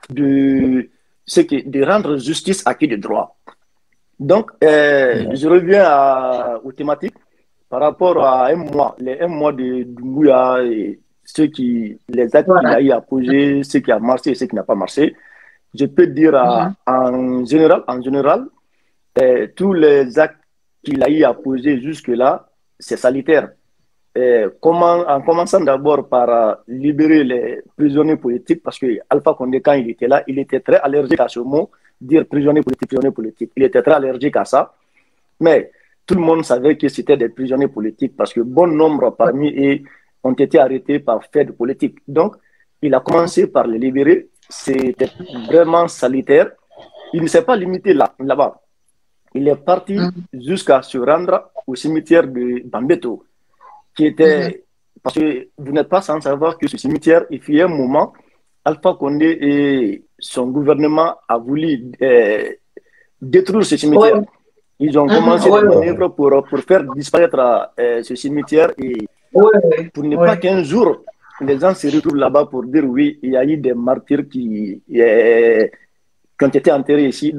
de, ce qui, de rendre justice à qui de droit. Donc, euh, je reviens à, aux thématiques par rapport à un mois, les un mois de Doumbouya et ceux qui, les actes qu'il a eu à poser, ce qui a marché et ce qui n'a pas marché. Je peux dire à, mmh. en général, en général euh, tous les actes qu'il a eu à poser jusque-là, c'est salutaire. Euh, comment, en commençant d'abord par euh, libérer les prisonniers politiques, parce que Alpha Condé, quand il était là, il était très allergique à ce mot, dire prisonniers politiques, prisonniers politiques. Il était très allergique à ça. Mais tout le monde savait que c'était des prisonniers politiques, parce que bon nombre parmi eux ont été arrêtés par fait de politique. Donc, il a commencé par les libérer. C'était vraiment salutaire. Il ne s'est pas limité là, là-bas. Il est parti mmh. jusqu'à se rendre au cimetière de Bambeto, qui était... Mmh. Parce que vous n'êtes pas sans savoir que ce cimetière, il y a un moment, Alpha Condé et son gouvernement a voulu euh, détruire ce cimetière. Ouais. Ils ont mmh. commencé ouais, des manœuvres pour, pour faire disparaître euh, ce cimetière et ouais. pour ne ouais. pas qu'un jour, les gens se retrouvent là-bas pour dire oui, il y a eu des martyrs qui, euh, qui ont été enterrés ici. Donc,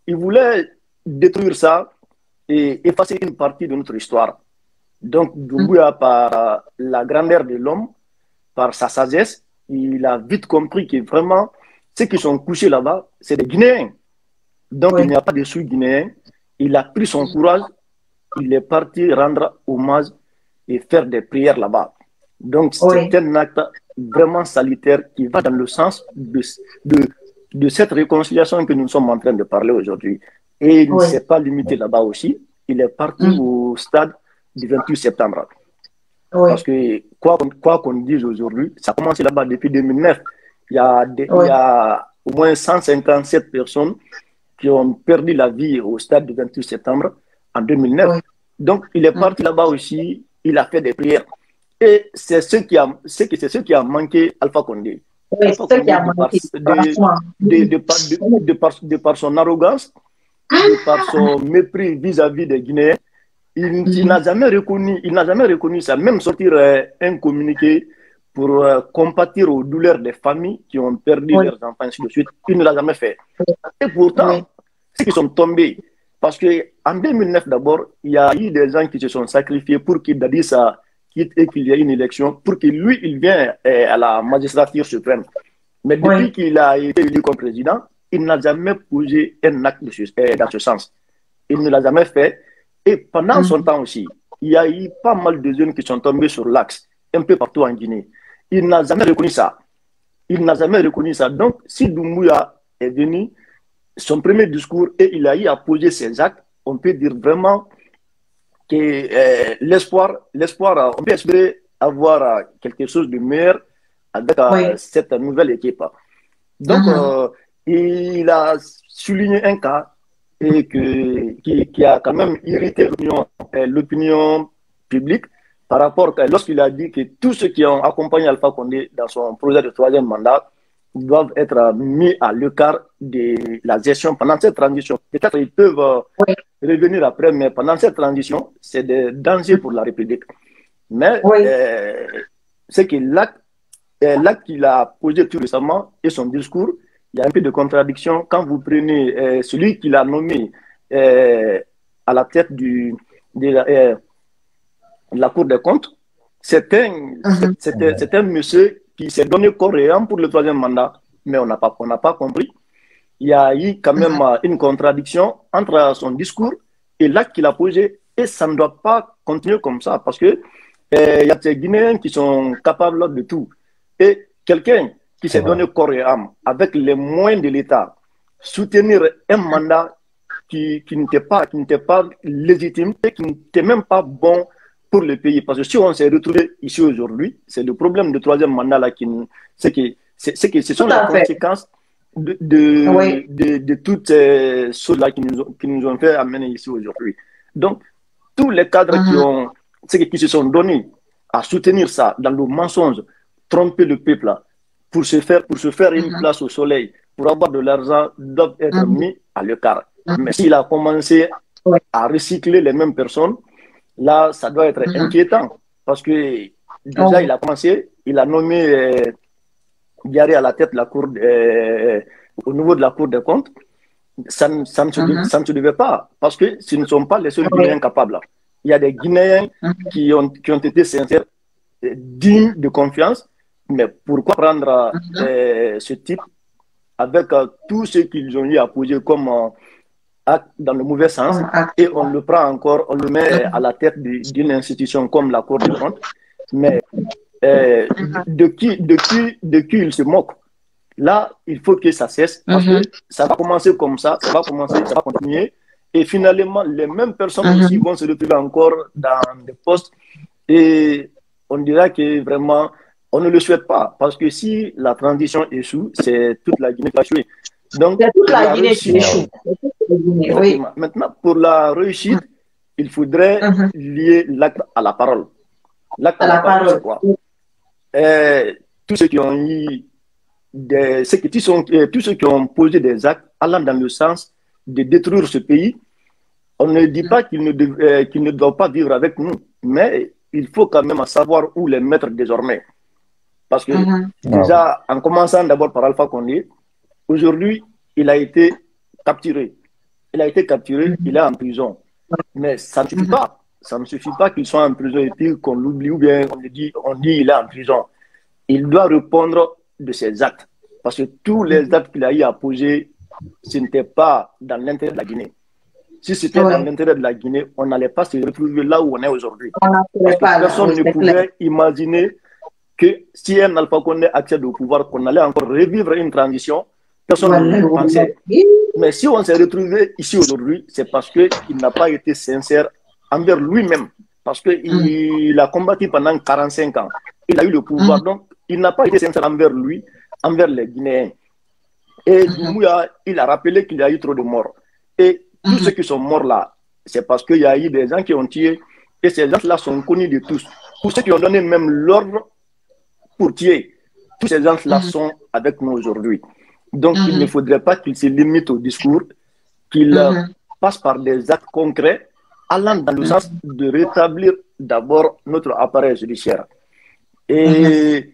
il voulait détruire ça et effacer une partie de notre histoire. Donc, Doumbouya, par la grandeur de l'homme, par sa sagesse, il a vite compris que vraiment, ceux qui sont couchés là-bas, c'est des Guinéens. Donc, oui. il n'y a pas de sous-Guinéens. Il a pris son courage, il est parti rendre hommage et faire des prières là-bas. Donc, oui. c'est un acte vraiment salutaire qui va dans le sens de, de, de cette réconciliation que nous sommes en train de parler aujourd'hui. Et il oui. ne s'est pas limité là-bas aussi. Il est parti mmh. au stade du vingt-huit septembre. Oui. Parce que, quoi qu'on quoi qu'on dise aujourd'hui, ça a commencé là-bas depuis deux mille neuf. Il y, a des, oui. il y a au moins cent cinquante-sept personnes qui ont perdu la vie au stade du vingt-huit septembre en deux mille neuf. Oui. Donc, il est parti là-bas aussi, il a fait des prières. Et c'est ce qui a, c'est ce qui a manqué Alpha Condé. Oui, c'est ce qui a manqué. De, de, de, par, de, de, par, de par son arrogance, de par son mépris vis-à-vis -vis des Guinéens, il, mm. il n'a jamais reconnu, il n'a jamais reconnu ça, même sortir euh, un communiqué pour euh, compatir aux douleurs des familles qui ont perdu oui. leurs enfants, ainsi de suite. Il ne l'a jamais fait. Et pourtant, oui. ceux qui sont tombés, parce qu'en deux mille neuf d'abord, il y a eu des gens qui se sont sacrifiés pour qu'il Dadissa quitte et qu'il y ait une élection, pour que lui, il vienne euh, à la magistrature suprême. Mais depuis oui. qu'il a été élu comme président, il n'a jamais posé un acte de ce, euh, dans ce sens. Il ne l'a jamais fait. Et pendant mmh. son temps aussi, il y a eu pas mal de jeunes qui sont tombés sur l'axe, un peu partout en Guinée. Il n'a jamais reconnu ça. Il n'a jamais reconnu ça. Donc, si Doumbouya est venu, son premier discours, et il a eu à poser ses actes, on peut dire vraiment que euh, l'espoir, l'espoir, on peut espérer avoir euh, quelque chose de meilleur avec euh, oui. cette nouvelle équipe. Donc, mmh. euh, il a souligné un cas et que, qui, qui a quand même irrité l'opinion publique par rapport à lorsqu'il a dit que tous ceux qui ont accompagné Alpha Condé dans son projet de troisième mandat doivent être mis à l'écart de la gestion pendant cette transition. Peut-être qu'ils peuvent oui. revenir après, mais pendant cette transition, c'est des dangers pour la République. Mais oui. euh, c'est que l'acte qu'il a posé tout récemment et son discours, il y a un peu de contradiction. Quand vous prenez euh, celui qu'il a nommé euh, à la tête du, de, la, euh, de la Cour des comptes, c'est un, mm-hmm. c'est, c'est un monsieur qui s'est donné corps et âme pour le troisième mandat, mais on n'a pas, on n'a pas compris. Il y a eu quand même mm-hmm. une contradiction entre son discours et l'acte qu'il a posé, et ça ne doit pas continuer comme ça, parce que euh, il y a des Guinéens qui sont capables de tout. Et quelqu'un qui s'est donné corps et âme avec les moyens de l'État, soutenir un mandat qui, qui n'était pas, qui n'était pas légitime et qui n'était même pas bon pour le pays. Parce que si on s'est retrouvé ici aujourd'hui, c'est le problème du troisième mandat là, qui, c'est que, c'est, c'est que ce sont les conséquences de, de, oui. de, de, de toutes ces choses-là qui nous, ont, qui nous ont fait amener ici aujourd'hui. Donc, tous les cadres mm-hmm. qui, ont, qui, qui se sont donnés à soutenir ça dans le mensonge, tromper le peuple là, pour se faire, pour se faire une place au soleil, pour avoir de l'argent, doivent être mis à l'écart. Mais s'il a commencé à recycler les mêmes personnes, là, ça doit être inquiétant. Parce que déjà, il a commencé, il a nommé euh, Diaré à la tête de la cour, euh, au niveau de la Cour des comptes. Ça, ça, ne se, uh-huh. ça ne se devait pas, parce que ce ne sont pas les seuls Guinéens capables. Il y a des Guinéens uh-huh. qui, ont, qui ont été sincères, dignes de confiance. Mais pourquoi prendre uh-huh. euh, ce type avec euh, tout ce qu'ils ont eu à poser comme euh, acte dans le mauvais sens uh-huh. et on le prend encore, on le met uh-huh. à la tête d'une institution comme la Cour des comptes. Mais euh, uh-huh. de, qui, de, qui, de qui il se moque? Là, il faut que ça cesse parce uh-huh. que ça va commencer comme ça, ça va commencer, ça va continuer. Et finalement, les mêmes personnes uh-huh. aussi vont se retrouver encore dans des postes et on dira que vraiment on ne le souhaite pas, parce que si la transition échoue, c'est toute la Guinée qui va échouer. Donc, c'est toute la, la Guinée qui échoue. Oui. Maintenant, pour la réussite, mmh. il faudrait mmh. lier l'acte à la parole. L'acte à, à la, la parole, parole. C'est quoi? Et tous ceux qui ont eu des, ceux qui sont, tous ceux qui ont posé des actes allant dans le sens de détruire ce pays, on ne dit mmh. pas qu'ils ne, euh, qu'ils ne doivent pas vivre avec nous, mais il faut quand même savoir où les mettre désormais. Parce que mm-hmm. déjà, en commençant d'abord par Alpha Condé, aujourd'hui, il a été capturé. il a été capturé, il est en prison. Mais ça ne suffit pas. Ça ne suffit pas qu'il soit en prison et puis qu'on l'oublie ou bien on dit, on dit il est en prison. Il doit répondre de ses actes. Parce que tous les actes qu'il a eu à poser, ce n'était pas dans l'intérêt de la Guinée. Si c'était ouais. dans l'intérêt de la Guinée, on n'allait pas se retrouver là où on est aujourd'hui. Personne ne pouvait clair. imaginer que si un Alpha Condé accède au pouvoir, qu'on allait encore revivre une transition. Personne ne le pensait. Mais si on s'est retrouvé ici aujourd'hui, c'est parce qu'il n'a pas été sincère envers lui-même. Parce qu'il mm. a combattu pendant quarante-cinq ans. Il a eu le pouvoir, mm. donc il n'a pas été sincère envers lui, envers les Guinéens. Et Doumbouya, il a rappelé qu'il y a eu trop de morts. Et tous mm-hmm. ceux qui sont morts là, c'est parce qu'il y a eu des gens qui ont tué. Et ces gens-là sont connus de tous. Tous ceux qui ont donné même l'ordre pour tuer, tous ces gens-là mm-hmm. sont avec nous aujourd'hui. Donc, mm-hmm. il ne faudrait pas qu'ils se limitent au discours, qu'ils mm-hmm. passent par des actes concrets, allant dans le mm-hmm. sens de rétablir d'abord notre appareil judiciaire. Et mm-hmm.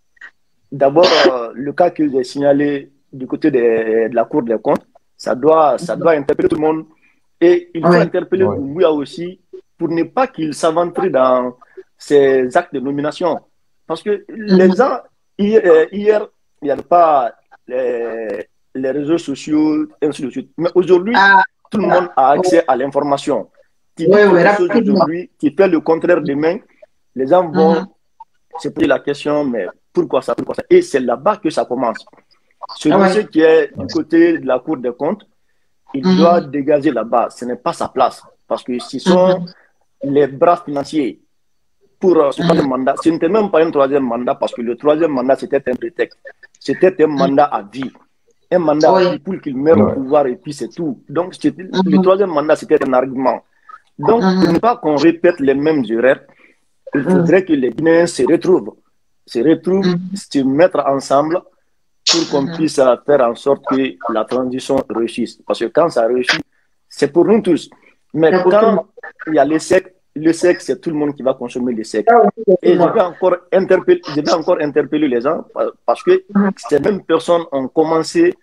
d'abord, euh, le cas que j'ai signalé du côté de, de la Cour des comptes, ça doit, ça doit interpeller tout le monde. Et il faut oui. interpeller Doumbouya oui. aussi pour ne pas qu'il s'aventure dans ces actes de nomination. Parce que mm-hmm. les gens, hier, hier il n'y avait pas les, les réseaux sociaux, ainsi de suite. Mais aujourd'hui, ah, tout le monde a accès à l'information. Tu dis oui, quelque chose aujourd'hui, tu fais le contraire demain, les gens vont mm-hmm. se poser la question, mais pourquoi ça, pourquoi ça? Et c'est là-bas que ça commence. Celui ah ouais. qui est du côté de la Cour des comptes, il mm-hmm. doit dégager là-bas. Ce n'est pas sa place. Parce que ce sont mm-hmm. les bras financiers pour euh, ce troisième mm-hmm. mandat. Ce n'était même pas un troisième mandat parce que le troisième mandat, c'était un prétexte. C'était un mandat à vie. Un mandat oui. à vie pour qu'il meure au pouvoir et puis c'est tout. Donc, mm-hmm. le troisième mandat, c'était un argument. Donc, mm-hmm. pour ne pas qu'on répète les mêmes erreurs, il faudrait mm-hmm. que les Guinéens se retrouvent. Se retrouvent, mm-hmm. se mettre ensemble pour qu'on mm-hmm. puisse faire en sorte que la transition réussisse. Parce que quand ça réussit, c'est pour nous tous. Mais quand il y a les secs, le sec, c'est tout le monde qui va consommer le sec. Et je vais encore interpeller, je vais encore interpeller les gens parce que ces mêmes personnes ont commencé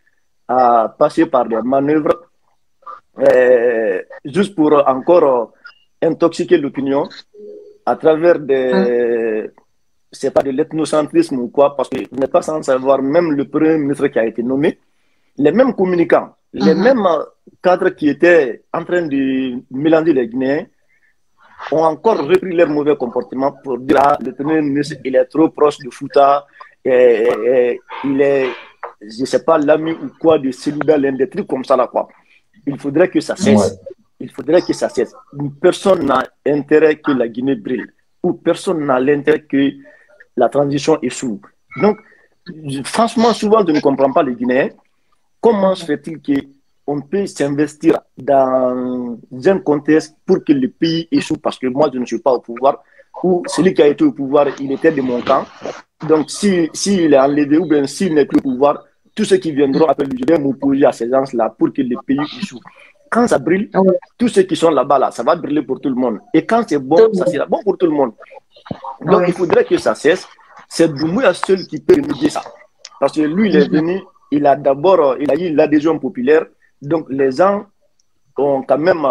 à passer par des manœuvres euh, juste pour encore intoxiquer l'opinion à travers des, c'est pas de l'ethnocentrisme ou quoi, parce que vous n'êtes pas sans savoir, même le premier ministre qui a été nommé, les mêmes communicants, les mm-hmm. mêmes cadres qui étaient en train de mélanger les Guinéens ont encore repris leur mauvais comportement pour dire ah, le premier ministre il est trop proche de Fouta, et, et, et, il est, je ne sais pas, l'ami ou quoi de Selouda, l'un des trucs comme ça là quoi. Il faudrait que ça cesse. Ouais. Il faudrait que ça cesse. Personne n'a intérêt que la Guinée brille, ou personne n'a l'intérêt que la transition échoue. Donc, franchement, souvent je ne comprends pas les Guinéens. Comment se fait-il que on peut s'investir dans un contexte pour que le pays échoue, parce que moi, je ne suis pas au pouvoir, ou celui qui a été au pouvoir, il était de mon camp. Donc, s'il si, si est enlevé ou bien s'il n'est plus au pouvoir, tous ceux qui viendront après lui, je vais m'opposer à ces gens-là pour que le pays échoue. Quand ça brille, tous ceux qui sont là-bas, là, ça va briller pour tout le monde. Et quand c'est bon, ça sera bon pour tout le monde. Donc, il faudrait que ça cesse. C'est Doumbouya seul qui peut remédier ça. Parce que lui, il est venu, il a d'abord, il a eu l'adhésion populaire. Donc, les gens ont quand même,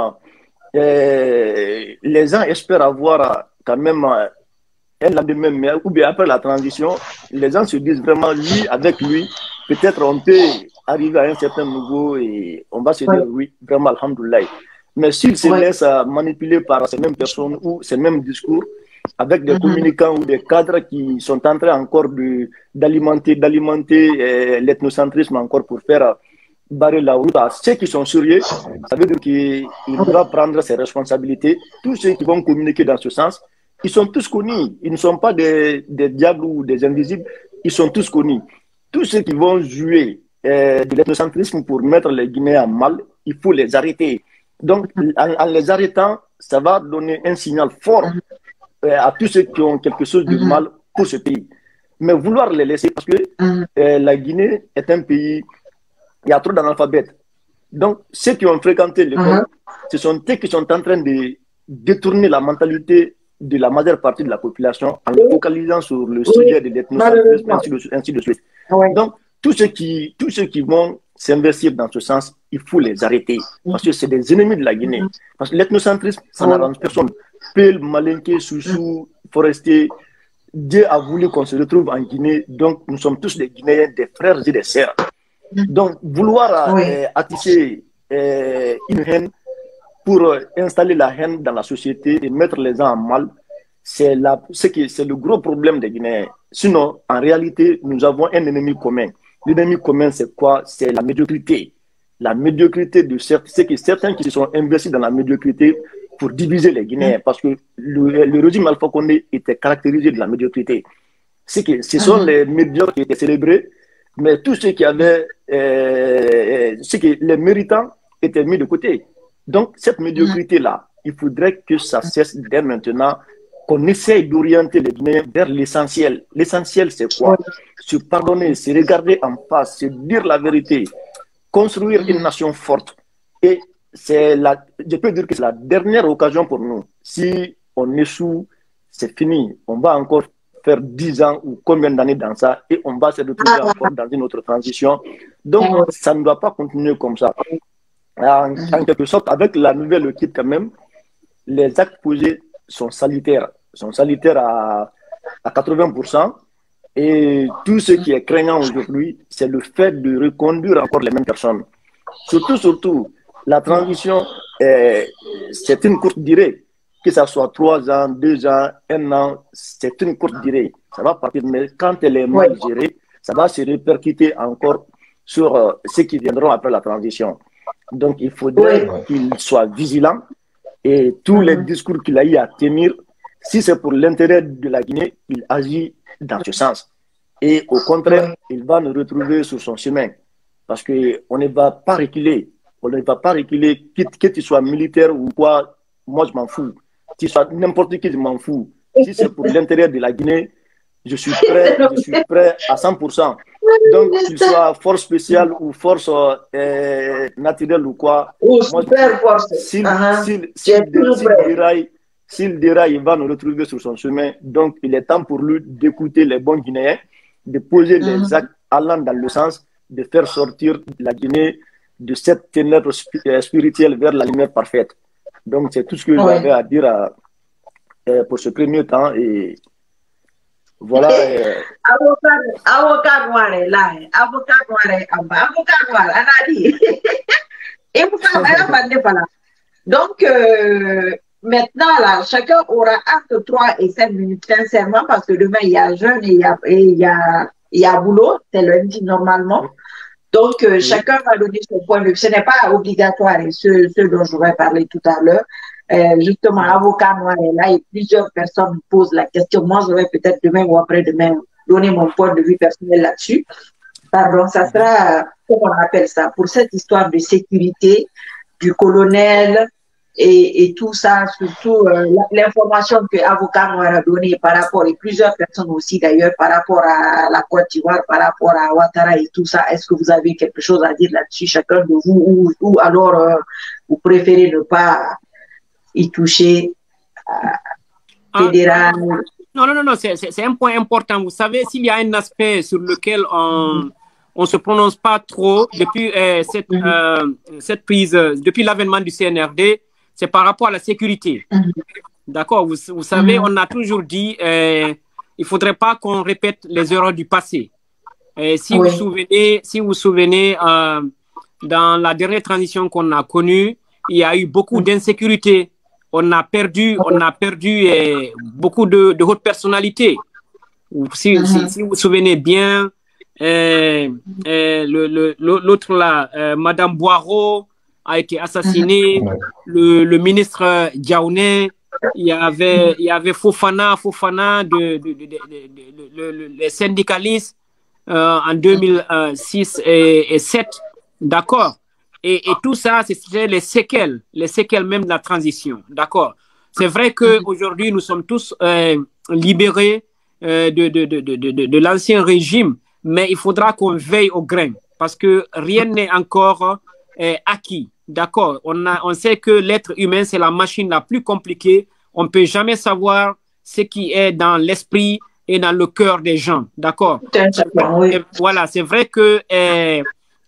euh, les gens espèrent avoir quand même un lendemain meilleur, ou bien après la transition, les gens se disent vraiment, lui, avec lui, peut-être on peut arriver à un certain niveau et on va se dire oui, vraiment, alhamdoulilah. Mais s'il se ouais. laisse manipuler par ces mêmes personnes ou ces mêmes discours, avec des mm-hmm. communicants ou des cadres qui sont en train encore d'alimenter d'alimenter euh, l'ethnocentrisme encore pour faire barrer la route à ceux qui sont sérieux, ça veut dire qu'il doit prendre ses responsabilités. Tous ceux qui vont communiquer dans ce sens, ils sont tous connus. Ils ne sont pas des, des diables ou des invisibles, ils sont tous connus. Tous ceux qui vont jouer euh, de l'ethnocentrisme pour mettre les Guinéens en mal, il faut les arrêter. Donc, en, en les arrêtant, ça va donner un signal fort euh, à tous ceux qui ont quelque chose de mal pour ce pays. Mais vouloir les laisser, parce que euh, la Guinée est un pays, il y a trop d'analphabètes. Donc, ceux qui ont fréquenté l'école, uh-huh. ce sont eux qui sont en train de détourner la mentalité de la majeure partie de la population en les focalisant sur le sujet de l'ethnocentrisme, ainsi de, ainsi de suite. Ouais. Donc, tous ceux qui, tous ceux qui vont s'investir dans ce sens, il faut les arrêter. Parce que c'est des ennemis de la Guinée. Parce que l'ethnocentrisme, ça n'arrange personne. Pel, Malinké, Soussou, Forestier, Dieu a voulu qu'on se retrouve en Guinée, donc nous sommes tous des Guinéens, des frères et des sœurs. Donc, vouloir oui. euh, attiser euh, une haine pour euh, installer la haine dans la société et mettre les gens en mal, c'est le gros problème des Guinéens. Sinon, en réalité, nous avons un ennemi commun. L'ennemi commun, c'est quoi? C'est la médiocrité. La médiocrité de certains, c'est que certains qui se sont investis dans la médiocrité pour diviser les Guinéens, parce que le, le régime Alpha Condé était caractérisé de la médiocrité. C'est que ce sont les médiocres qui étaient célébrés, mais tous ceux qui avaient, euh, ceux qui, les méritants étaient mis de côté. Donc, cette médiocrité-là, il faudrait que ça cesse dès maintenant, qu'on essaye d'orienter les Guinéens vers l'essentiel. L'essentiel, c'est quoi? Se pardonner, se regarder en face, se dire la vérité, construire une nation forte. Et c'est la, je peux dire que c'est la dernière occasion pour nous. Si on échoue, c'est fini. On va encore faire dix ans ou combien d'années dans ça et on va se retrouver encore dans une autre transition. Donc, ça ne doit pas continuer comme ça. En, en quelque sorte, avec la nouvelle équipe quand même, les actes posés sont salutaires. sont salutaires à, à quatre-vingts pour cent. Et tout ce qui est craignant aujourd'hui, c'est le fait de reconduire encore les mêmes personnes. Surtout, surtout, la transition, c'est une courte durée. Que ce soit trois ans, deux ans, un an, c'est une courte durée. Ça va partir, mais quand elle est mal gérée, ça va se répercuter encore sur euh, ceux qui viendront après la transition. Donc, il faudrait qu'il soit vigilant et tous les discours qu'il a eu à tenir, si c'est pour l'intérêt de la Guinée, il agit dans ce sens. Et au contraire, il va nous retrouver sur son chemin. Parce qu'on ne va pas reculer. On ne va pas reculer, que, que tu sois militaire ou quoi, moi je m'en fous. Que tu sois n'importe qui, je m'en fous. Si c'est pour l'intérêt de la Guinée, je suis prêt, je suis prêt à cent pour cent. Donc, qu'il soit force spéciale ou force euh, naturelle ou quoi, oh, moi, super force. S'il uh-huh. s'il, s'il, s'il déraille, s'il déraille, il va nous retrouver sur son chemin. Donc, il est temps pour lui d'écouter les bons Guinéens, de poser uh-huh. les actes allant dans le sens de faire sortir la Guinée de cette ténèbre spirituelle vers la lumière parfaite. Donc, c'est tout ce que ouais. j'avais à dire à, euh, pour ce premier temps. Et voilà. Euh... Avocat, avocat noir est là. Avocat noir est en bas. Avocat noir, on a dit. Et vous savez, voilà. Donc, euh, maintenant, là, chacun aura entre trois et cinq minutes, sincèrement, parce que demain, il y a jeûne et il y a, et il y a, il y a boulot. C'est lundi, normalement. Donc, euh, oui. chacun va donner son point de vue. Ce n'est pas obligatoire, et ce, ce dont je vais parler tout à l'heure. Euh, justement, avocat noir est là et plusieurs personnes me posent la question. Moi, je vais peut-être demain ou après-demain donner mon point de vue personnel là-dessus. Pardon, ça sera, comment on appelle ça, pour cette histoire de sécurité du colonel et, et tout ça, surtout euh, l'information que l'avocat noir a donnée par rapport, et plusieurs personnes aussi d'ailleurs, par rapport à la Côte d'Ivoire, par rapport à Ouattara et tout ça. Est-ce que vous avez quelque chose à dire là-dessus, chacun de vous, ou, ou alors euh, vous préférez ne pas y toucher euh, fédéral? Ah, non, non, non, non c'est un point important. Vous savez, s'il y a un aspect sur lequel on on ne se prononce pas trop depuis euh, cette, euh, cette prise, euh, depuis l'avènement du C N R D, c'est par rapport à la sécurité. D'accord, vous, vous savez, on a toujours dit euh, il ne faudrait pas qu'on répète les erreurs du passé. Et si, oui. vous souvenez, si vous vous souvenez, euh, dans la dernière transition qu'on a connue, il y a eu beaucoup d'insécurité. On a perdu, on a perdu euh, beaucoup de, de hautes personnalités. Si, uh-huh. si, si vous vous souvenez bien, euh, euh, l'autre là, euh, Madame Boireau a été assassinée, uh-huh. le, le ministre Diaouné, il y avait, il y avait Fofana, Fofana de, de, de, de, de, de, de, de les syndicalistes euh, en deux mille six et, et deux mille sept, d'accord. Et, et tout ça, c'était les séquelles, les séquelles même de la transition, d'accord. C'est vrai qu'aujourd'hui, nous sommes tous euh, libérés euh, de, de, de, de, de, de l'ancien régime, mais il faudra qu'on veille au grain, parce que rien n'est encore euh, acquis, d'accord. On, a, on sait que l'être humain, c'est la machine la plus compliquée. On ne peut jamais savoir ce qui est dans l'esprit et dans le cœur des gens, d'accord. Oui. Voilà, c'est vrai que... Euh,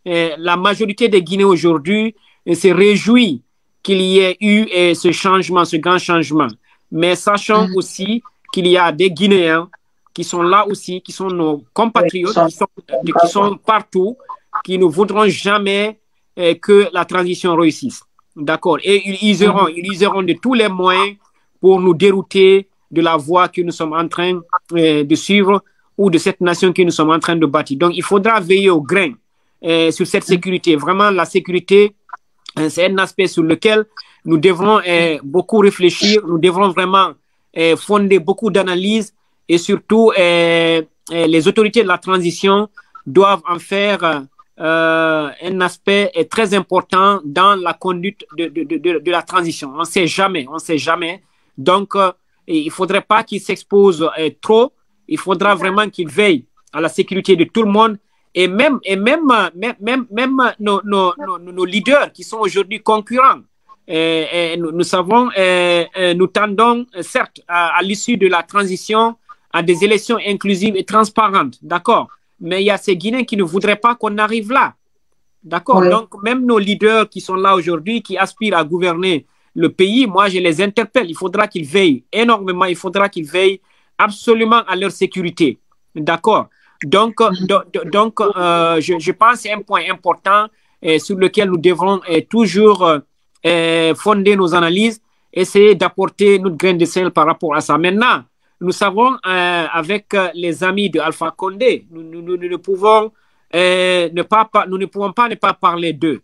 euh, la majorité des Guinéens aujourd'hui euh, se réjouit qu'il y ait eu euh, ce changement, ce grand changement. Mais sachant mmh. aussi qu'il y a des Guinéens qui sont là aussi, qui sont nos compatriotes, qui sont, qui sont partout, qui ne voudront jamais euh, que la transition réussisse. D'accord. Et ils useront, ils useront de tous les moyens pour nous dérouter de la voie que nous sommes en train euh, de suivre ou de cette nation que nous sommes en train de bâtir. Donc, il faudra veiller au grain euh, sur cette sécurité. Vraiment, la sécurité, euh, c'est un aspect sur lequel nous devrons euh, beaucoup réfléchir. Nous devrons vraiment euh, fonder beaucoup d'analyses et surtout, euh, euh, les autorités de la transition doivent en faire euh, un aspect très important dans la conduite de, de, de, de la transition. On ne sait jamais, on ne sait jamais. Donc, euh, il ne faudrait pas qu'ils s'exposent euh, trop. Il faudra vraiment qu'ils veillent à la sécurité de tout le monde. Et même, et même, même, même, même nos, nos, nos, nos leaders qui sont aujourd'hui concurrents. Et, et nous, nous savons, et, et nous tendons, certes, à, à l'issue de la transition, à des élections inclusives et transparentes, d'accord. Mais il y a ces Guinéens qui ne voudraient pas qu'on arrive là, d'accord. Oui. Donc, même nos leaders qui sont là aujourd'hui, qui aspirent à gouverner le pays, moi, je les interpelle. Il faudra qu'ils veillent énormément, il faudra qu'ils veillent absolument à leur sécurité, d'accord. Donc, do, donc euh, je, je pense que c'est un point important euh, sur lequel nous devrons euh, toujours euh, fonder nos analyses, essayer d'apporter notre grain de sel par rapport à ça. Maintenant, nous savons, euh, avec euh, les amis de Alpha Condé, nous, nous, nous, nous, ne pouvons, euh, ne pas, nous ne pouvons pas ne pas parler d'eux.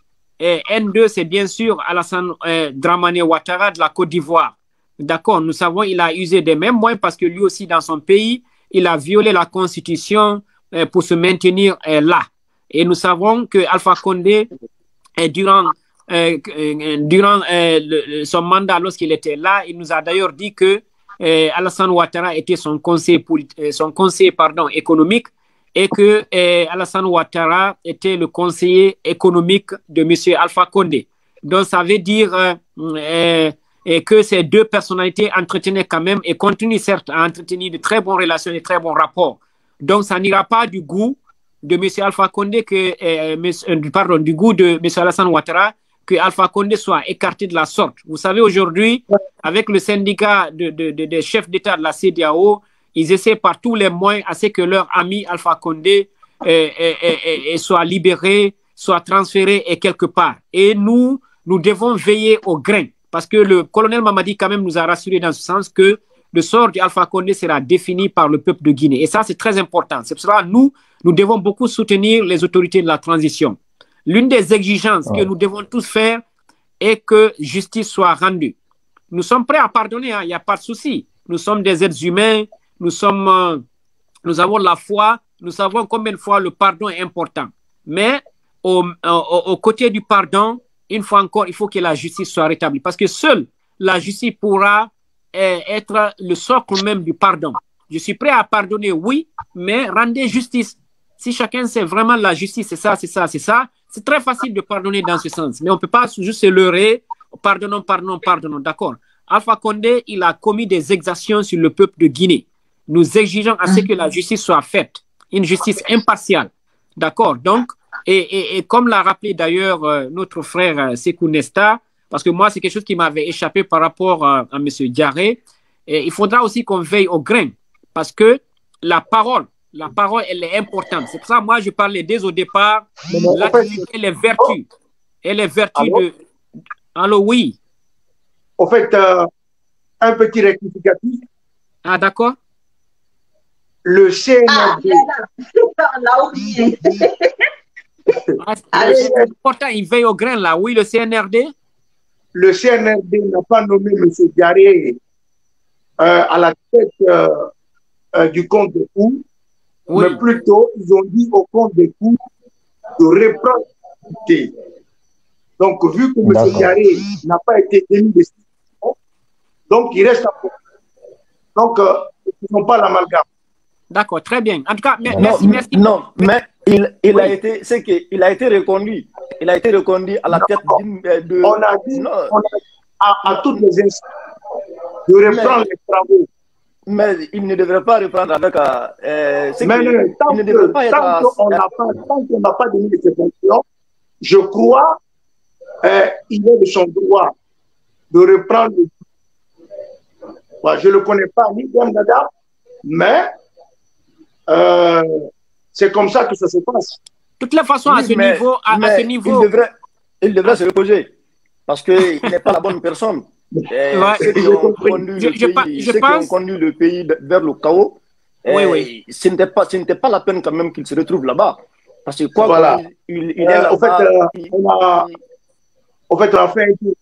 N deux, c'est bien sûr Alassane euh, Dramane Ouattara de la Côte d'Ivoire. D'accord, nous savons qu'il a usé des mêmes moyens parce que lui aussi, dans son pays, il a violé la Constitution euh, pour se maintenir euh, là. Et nous savons que Alpha Condé, euh, durant, euh, euh, durant euh, le, son mandat, lorsqu'il était là, il nous a d'ailleurs dit que Euh, Alassane Ouattara était son conseiller, euh, son conseiller pardon, économique et que euh, Alassane Ouattara était le conseiller économique de M. Alpha Condé. Donc, ça veut dire euh, euh, que ces deux personnalités entretenaient quand même et continuent certes à entretenir de très bonnes relations et de très bons rapports. Donc, ça n'ira pas du goût de M. Alpha Condé, que, euh, euh, pardon, du goût de M. Alassane Ouattara, que Alpha Condé soit écarté de la sorte. Vous savez, aujourd'hui, avec le syndicat de, de, de, de chefs d'État de la C E D E A O, ils essaient par tous les moyens à ce que leur ami Alpha Condé euh, euh, euh, euh, soit libéré, soit transféré et quelque part. Et nous, nous devons veiller au grain, parce que le colonel Mamadi quand même nous a rassuré dans ce sens que le sort d'Alpha Condé sera défini par le peuple de Guinée. Et ça, c'est très important. C'est pour cela que nous, nous devons beaucoup soutenir les autorités de la transition. L'une des exigences que nous devons tous faire est que justice soit rendue. Nous sommes prêts à pardonner, il hein, n'y a pas de souci. Nous sommes des êtres humains, nous, sommes, euh, nous avons la foi, nous savons combien de fois le pardon est important. Mais au, au, au côté du pardon, une fois encore, il faut que la justice soit rétablie. Parce que seule la justice pourra euh, être le socle même du pardon. Je suis prêt à pardonner, oui, mais rendez justice. Si chacun sait vraiment la justice, c'est ça, c'est ça, c'est ça, c'est très facile de pardonner dans ce sens. Mais on ne peut pas juste se leurrer, pardonnons, pardonnons, pardonnons, d'accord. Alpha Condé, il a commis des exactions sur le peuple de Guinée. Nous exigeons à ce que la justice soit faite, une justice impartiale, d'accord. Donc, et, et, et comme l'a rappelé d'ailleurs euh, notre frère euh, Sékou Nesta, parce que moi, c'est quelque chose qui m'avait échappé par rapport euh, à M. Diaré, et il faudra aussi qu'on veille au grain, parce que la parole, La parole, elle est importante. C'est pour ça que moi, je parlais dès au départ, l'attitude et les vertus. Et les vertus Allô? de... Allô, oui. Au fait, euh, un petit rectificatif. Ah, d'accord. Le C N R D. Ah, on l'a oublié. Ah, c'est important, il veille au grain, là. Oui, le C N R D. Le C N R D n'a pas nommé M. Diaré euh, à la tête euh, euh, du compte de coûts. Oui. Mais plutôt, ils ont dit au compte des coûts de reprendre l'activité. Donc, vu que M. Diaré n'a pas été élu de décision, donc il reste à peu. Donc, euh, ils ne font pas l'amalgame. D'accord, très bien. En tout cas, non, merci, merci. Non, mais il, il oui. a été, c'est qu'il a été reconduit. Il a été reconduit à la tête de... On a dit on a, à, à toutes les instances de reprendre mais, les travaux. Mais il ne devrait pas reprendre avec... Euh, mais non, tant qu'on n'a pas, pas donné ses fonctions, je crois euh, il est de son droit de reprendre le bah, je ne le connais pas, ni Dame Dada, mais euh, c'est comme ça que ça se passe. De toutes les façons, Oui, à ce mais- niveau, à, à mais ce niveau, il devrait, il devrait se reposer parce qu'il n'est pas la bonne personne. Et Ouais. ceux qui ont conduit Je- le je pays, pa- je ceux qui pense- ont conduit le pays vers le chaos, Oui, eh, oui. ce n'était pas, ce n'était pas la peine quand même qu'il se retrouve là-bas. Parce que quoi Voilà. qu'il- il, il est Euh, au fait, là-bas. euh, il- on a, il- au fait, on a fait un tour.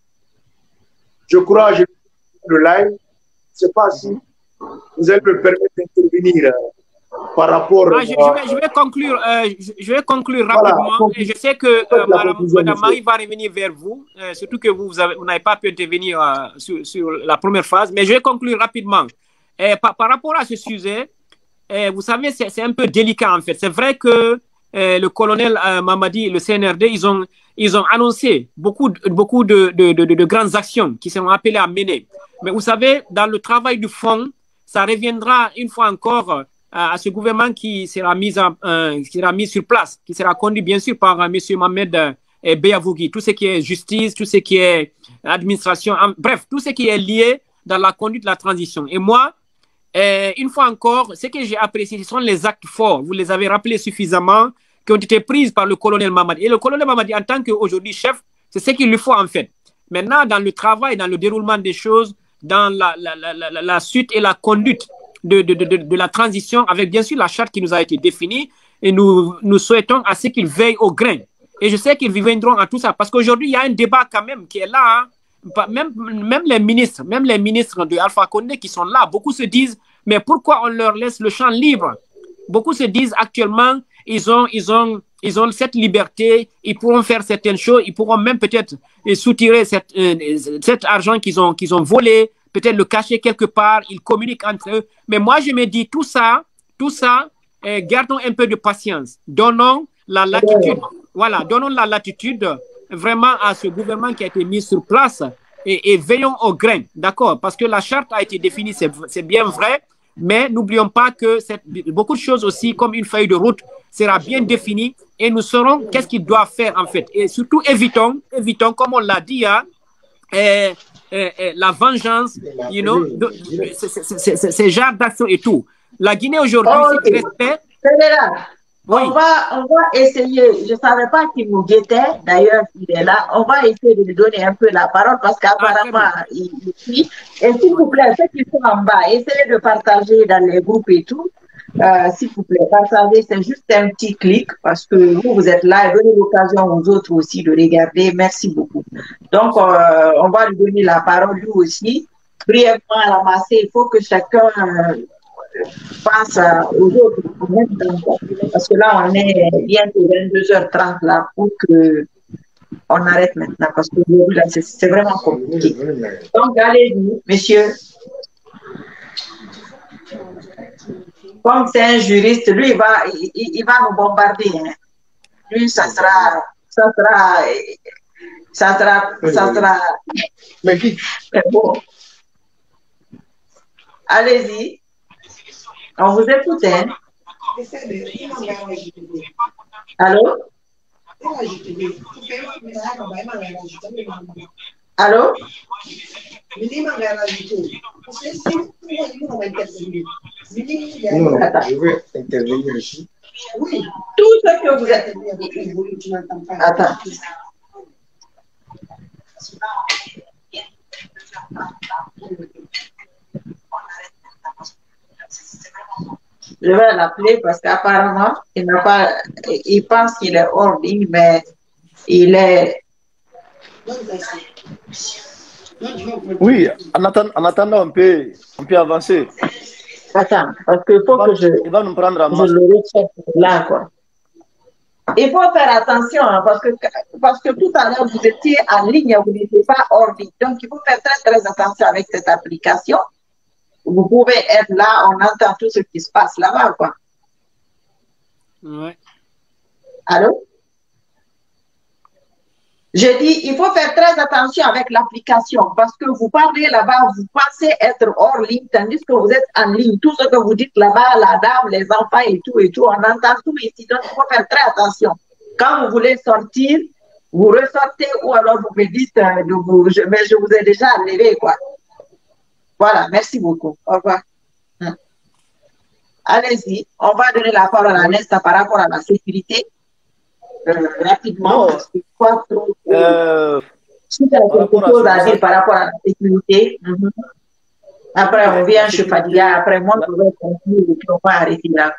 Je crois, je le live. Je ne sais pas si vous allez me permettre d'intervenir euh, par rapport Ah, je, je vais, je vais conclure, euh, je, je vais conclure Voilà, rapidement. conclu- Et je sais que faites euh, la Madame, conclusion, Madame monsieur. Marie va revenir vers vous, euh, surtout que vous, vous avez- vous n'avez pas pu intervenir euh, sur, sur la première phase. Mais je vais conclure rapidement. Et par, par rapport à ce sujet, euh, vous savez, c'est c'est un peu délicat en fait. C'est vrai que euh, le colonel euh, Mamadi, le C N R D, ils ont, ils ont annoncé beaucoup, de- beaucoup de, de, de, de grandes actions qui seront appelées à mener. Mais vous savez, dans le travail du fond, ça reviendra une fois encore euh, à ce gouvernement qui sera mis, en, euh, qui sera mis sur place, qui sera conduit bien sûr par euh, M. Mohamed euh, Beyavougui. Tout ce qui est justice, tout ce qui est administration, en- bref, tout ce qui est lié dans la conduite de la transition. Et moi, euh, une fois encore, ce que j'ai apprécié, ce sont les actes forts. Vous les avez rappelés suffisamment, qui ont été pris par le colonel Mamadi. Et le colonel Mamadi, en tant qu'aujourd'hui chef, c'est ce qu'il lui faut en fait. Maintenant, dans le travail, dans le déroulement des choses, dans la, la, la, la, la suite et la conduite de, de, de, de la transition, avec bien sûr la charte qui nous a été définie, et nous, nous souhaitons à ce qu'ils veillent au grain. Et je sais qu'ils viendront à tout ça, parce qu'aujourd'hui, il y a un débat quand même qui est là. Hein. Même, même les ministres, même les ministres de Alpha Condé qui sont là, beaucoup se disent, mais pourquoi on leur laisse le champ libre? Beaucoup se disent actuellement, ils ont, ils ont, ils ont cette liberté, ils pourront faire certaines choses, ils pourront même peut-être soutirer cette, euh, cet argent qu'ils ont, qu'ils ont volé, peut-être le cacher quelque part, ils communiquent entre eux. Mais moi, je me dis, tout ça, tout ça, euh, gardons un peu de patience. Donnons la latitude, voilà, donnons la latitude vraiment à ce gouvernement qui a été mis sur place et, et veillons au grain, d'accord? Parce que la charte a été définie, c'est bien vrai, mais n'oublions pas que cette, beaucoup de choses aussi, comme une feuille de route, sera bien définie et nous saurons qu'est-ce qu'ils doivent faire en fait. Et surtout, évitons, évitons, comme on l'a dit, hein, et, et, et la vengeance, you know, ces genres d'actions et tout. La Guinée aujourd'hui, Oh, c'est qui restait. Oui. On, va, on va essayer, je ne savais pas qu'il nous guettait, d'ailleurs il est là, on va essayer de lui donner un peu la parole parce qu'apparemment ah, il, il suit. Et s'il vous plaît, ceux qui sont en bas, essayez de partager dans les groupes et tout. Euh, s'il vous plaît, partagez, c'est juste un petit clic parce que vous, vous êtes là et donnez l'occasion aux autres aussi de regarder. Merci beaucoup. Donc, euh, on va lui donner la parole lui aussi. Brièvement ramasser, il faut que chacun... Euh, pense aux autres, parce que là, on est bientôt vingt-deux heures trente là, pour que on arrête maintenant, parce que là, c'est vraiment compliqué. Donc, allez-y, monsieur. Comme c'est un juriste, lui, il va, il, il va nous bombarder. Hein. Lui, ça sera, ça sera, ça sera, ça sera. Mais qui? Bon. Allez-y. On vous écoute, hein? Allô? Allô? Non, je veux intervenir ici. Oui. Tout ce que vous êtes. Attends. Je vais l'appeler parce qu'apparemment, il n'a pas, il pense qu'il est hors ligne, mais il est. Oui, en attendant, en attendant on, peut, on peut avancer. Attends, parce qu'il faut que je, il va nous prendre à je le retienne là, quoi. Il faut faire attention, hein, parce, que, parce que tout à l'heure, vous étiez en ligne, vous n'étiez pas hors ligne. Donc, il faut faire très, très attention avec cette application. Vous pouvez être là, on entend tout ce qui se passe là-bas, quoi. Ouais. Allô? Je dis, il faut faire très attention avec l'application parce que vous parlez là-bas, vous pensez être hors ligne, tandis que vous êtes en ligne. Tout ce que vous dites là-bas, la dame, les enfants et tout et tout, on entend tout ici. Donc, il faut faire très attention. Quand vous voulez sortir, vous ressortez ou alors vous me dites, euh, de vous, je, mais je vous ai déjà enlevé, quoi. Voilà, merci beaucoup. Au revoir. Hum. Allez-y, on va donner la parole à Nesta par rapport à la sécurité. Euh, rapidement, non, parce que quoi, euh, si tu as quelque chose à dire par rapport à la sécurité, mm-hmm. Après on vient chez Fadiga, après moi la... je vais conclure et puis on va arrêter là.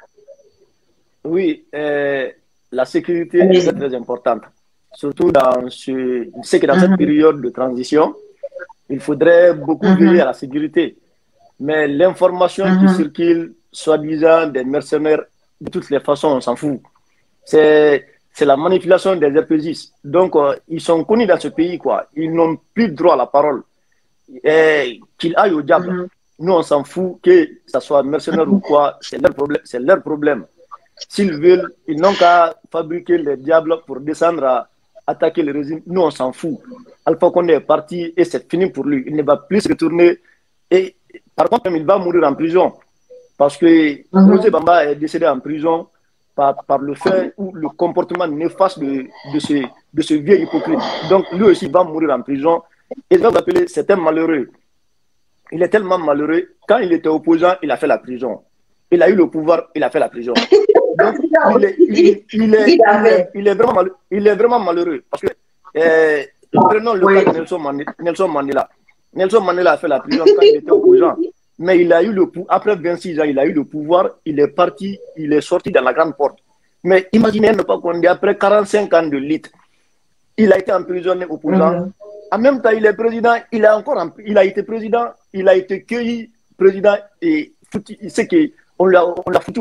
Oui, euh, la sécurité est très, très importante, surtout dans, ce, ce que dans mm-hmm. cette période de transition, il faudrait beaucoup mm-hmm. veiller à la sécurité. Mais l'information mm-hmm. qui circule, soi-disant des mercenaires, de toutes les façons, on s'en fout. C'est la manipulation des R P J. Donc, euh, ils sont connus dans ce pays, quoi. Ils n'ont plus droit à la parole. Qu'ils aillent au diable. Mm-hmm. Nous, on s'en fout, que ce soit mercenaire mm-hmm. ou quoi, c'est leur problème. C'est leur problème. S'ils veulent, ils n'ont qu'à fabriquer les diables pour descendre à attaquer le régime. Nous, on s'en fout. Alpha Condé est parti et c'est fini pour lui. Il ne va plus se retourner. Et par contre, il va mourir en prison. Parce que mm-hmm. Roger Bamba est décédé en prison par, par le fait ou le comportement néfaste de, de, ce, de ce vieux hypocrite. Donc, lui aussi va mourir en prison. Et je vais vous appeler, c'est un malheureux. Il est tellement malheureux. Quand il était opposant, il a fait la prison. Il a eu le pouvoir, il a fait la prison. Donc, il est, il, il, il, est, il, est, il, est vraiment malheureux, il est vraiment malheureux. Parce que, euh, prenons le oui. cas de Nelson Mandela. Nelson Mandela. Nelson Mandela a fait la prison quand il était opposant. Mais il a eu le pouvoir, après vingt-six ans, il a eu le pouvoir, il est parti, il est sorti dans la grande porte. Mais imaginez ne pas qu'on dit après quarante-cinq ans de lutte, il a été emprisonné opposant. Mm-hmm. En même temps, il est président, il a encore, il a été président, il a été cueilli président et c'est qu'on l'a foutu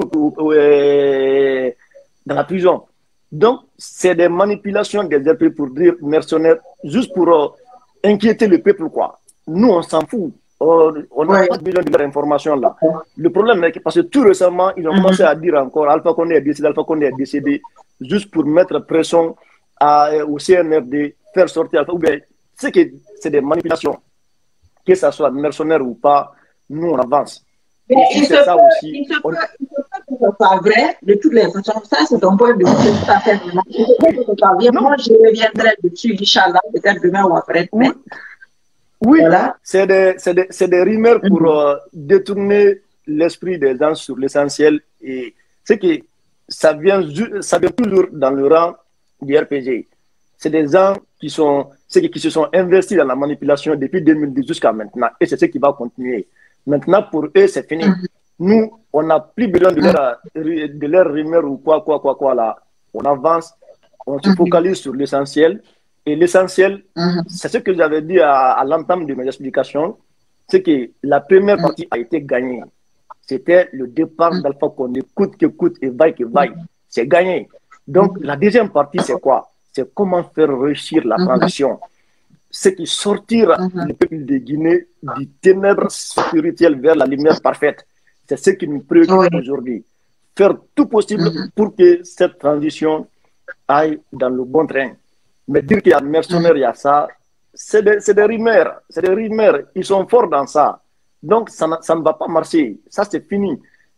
euh, dans la prison. Donc, c'est des manipulations des R P pour dire mercenaires, juste pour euh, inquiéter le peuple, quoi. Nous, on s'en fout. On n'a ouais. pas besoin de leur information là. Le problème est que, parce que tout récemment, ils ont mm-hmm. commencé à dire encore Alpha Condé est décédé, Alpha Condé est décédé, juste pour mettre pression à, au C N R D, faire sortir Alpha. Ou bien, c'est que c'est des manipulations. Que ce soit mercenaire ou pas, nous on avance. Mais il, se ça peut, aussi, il, se on... peut, il se peut que ce soit vrai de toutes les façons. Ça, c'est ton point de vue. C'est tout à fait vrai. Il se peut que ce soit vrai. Moi, je reviendrai dessus, Inch'Allah, peut-être demain ou après. Oui. Oui, voilà. C'est des, des, des rumeurs pour mm-hmm. euh, détourner l'esprit des gens sur l'essentiel. Et c'est que ça vient, ça vient toujours dans le rang du R P G. C'est des gens qui, sont, qui se sont investis dans la manipulation depuis deux mille dix jusqu'à maintenant. Et c'est ce qui va continuer. Maintenant, pour eux, c'est fini. Mm-hmm. Nous, on n'a plus besoin de leur, de leur rumeur ou quoi, quoi, quoi, quoi là. On avance, on se focalise mm-hmm. sur l'essentiel. Et l'essentiel, mm-hmm. c'est ce que j'avais dit à, à l'entame de mes explications, c'est que la première partie a été gagnée. C'était le départ d'Alpha Condé, coûte que coûte et vaille que vaille. C'est gagné. Donc, la deuxième partie, c'est quoi? C'est comment faire réussir la transition. C'est qui sortir mm-hmm. le peuple de Guinée du ténèbre spirituel vers la lumière parfaite. C'est ce qui nous préoccupe oui. aujourd'hui. Faire tout possible mm-hmm. pour que cette transition aille dans le bon train. Mais dire qu'il y a mercenaires, il y a ça, c'est des, des rumeurs. C'est des rumeurs. Ils sont forts dans ça. Donc, ça, ça ne va pas marcher. Ça, c'est fini.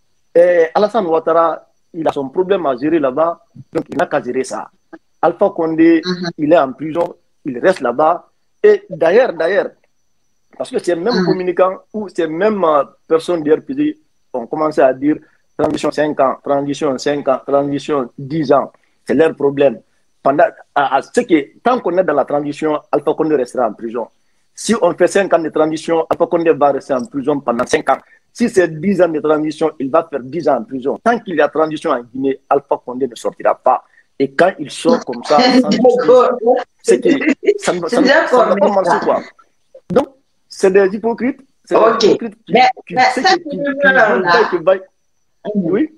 Et Alassane Ouattara, il a son problème à gérer là-bas. Donc, il n'a qu'à gérer ça. Alpha Condé, mm-hmm. il est en prison. Il reste là-bas. Et d'ailleurs, d'ailleurs, parce que ces mêmes mm-hmm. communicants ou ces mêmes euh, personnes du R P G ont commencé à dire transition cinq ans, transition cinq ans, transition dix ans. C'est leur problème. Pendant, à, à ce que, tant qu'on est dans la transition, Alpha Condé restera en prison. Si on fait cinq ans de transition, Alpha Condé va rester en prison pendant cinq ans. Si c'est dix ans de transition, il va faire dix ans en prison. Tant qu'il y a transition en Guinée, Alpha Condé ne sortira pas. Et quand il sort comme ça, c'est que ça ne va pas marcher, quoi. Donc, c'est des hypocrites. C'est okay. des hypocrites qui, mais, qui, mais qui, ça, qui, qui, qui, qui, oui.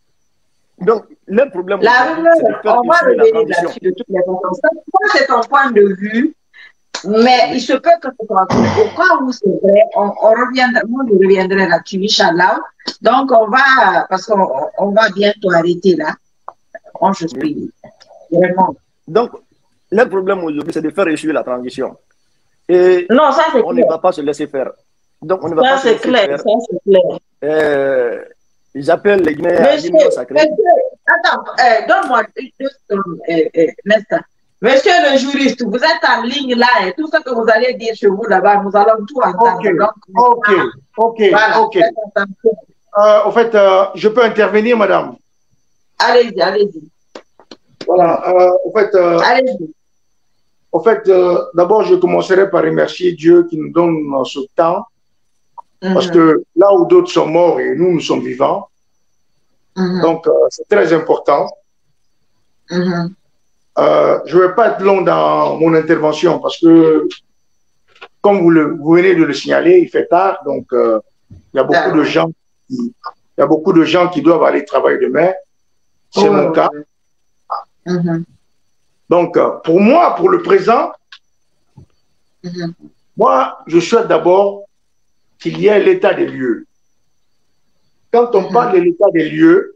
Donc, le problème, la rumeur, on va revenir là-dessus de toutes les façons. Ça, c'est ton point de vue, mais il se peut que ce soit au cas où c'est vrai, on, on reviendra, moi je reviendrai là-dessus, Inch'Allah. Donc, on va, parce qu'on on va bientôt arrêter là. Moi, je suis vraiment. Donc, le problème aujourd'hui, c'est de faire réussir la transition. Et non, ça c'est on clair. ne va pas se laisser faire. Donc, on ne va ça, pas se laisser clair, faire. Ça, c'est clair. Euh, J'appelle les Guinéens à l'union sacrée. Attends, euh, donne-moi deux secondes, euh, euh, Nesta. Monsieur le juriste, vous êtes en ligne là et tout ce que vous allez dire chez vous là-bas, nous allons tout entendre. Ok, Donc, ok, ok, voilà, ok. Euh, en fait, euh, je peux intervenir, madame? Allez-y, allez-y. Voilà, euh, en fait, euh, allez-y. En fait, euh, d'abord, je commencerai par remercier Dieu qui nous donne ce temps. Mm-hmm. Parce que là où d'autres sont morts et nous, nous sommes vivants. Mm-hmm. Donc, euh, c'est très important. Mm-hmm. euh, je ne vais pas être long dans mon intervention parce que, comme vous, le, vous venez de le signaler, il fait tard. Donc, il euh, y a beaucoup de gens qui, il y a beaucoup de gens qui doivent aller travailler demain. C'est oh, mon cas. Mm-hmm. Donc, euh, pour moi, pour le présent, mm-hmm. moi, je souhaite d'abord qu'il y ait l'état des lieux. Quand on mm-hmm. parle de l'état des lieux,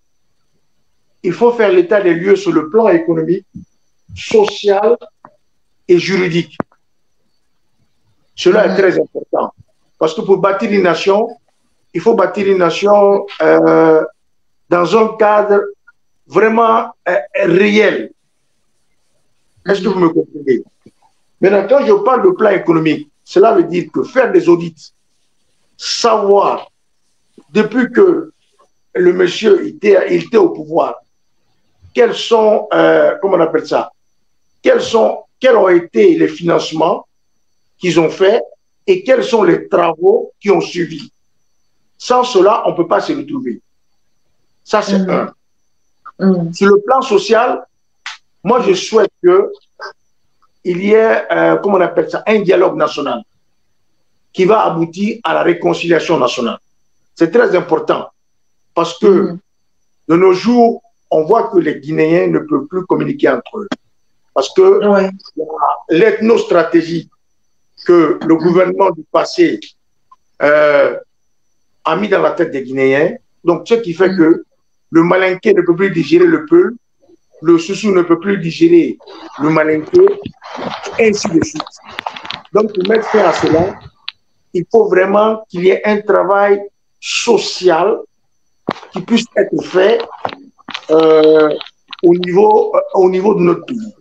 il faut faire l'état des lieux sur le plan économique, social et juridique. Cela mm-hmm. est très important. Parce que pour bâtir une nation, il faut bâtir une nation euh, dans un cadre vraiment euh, réel. Est-ce que vous me comprenez? Maintenant, quand je parle de plan économique, cela veut dire que faire des audits, savoir, depuis que le monsieur était, il était au pouvoir, quels sont, euh, comment on appelle ça, quels, sont, quels ont été les financements qu'ils ont faits et quels sont les travaux qui ont suivi. Sans cela, on ne peut pas se retrouver. Ça, c'est mmh. un. Mmh. Sur le plan social, moi, je souhaite qu'il y ait, euh, comment on appelle ça, un dialogue national qui va aboutir à la réconciliation nationale. C'est très important parce que mmh. de nos jours, on voit que les Guinéens ne peuvent plus communiquer entre eux. Parce que ouais. l'ethnostratégie que le gouvernement du passé euh, a mis dans la tête des Guinéens, donc ce qui fait mmh. que le Malinké ne peut plus digérer le Peul, le Soussou ne peut plus digérer le Malinké, et ainsi de suite. Donc, pour mettre fin à cela, il faut vraiment qu'il y ait un travail social qui puisse être fait euh, au, niveau, euh, au niveau de notre pays.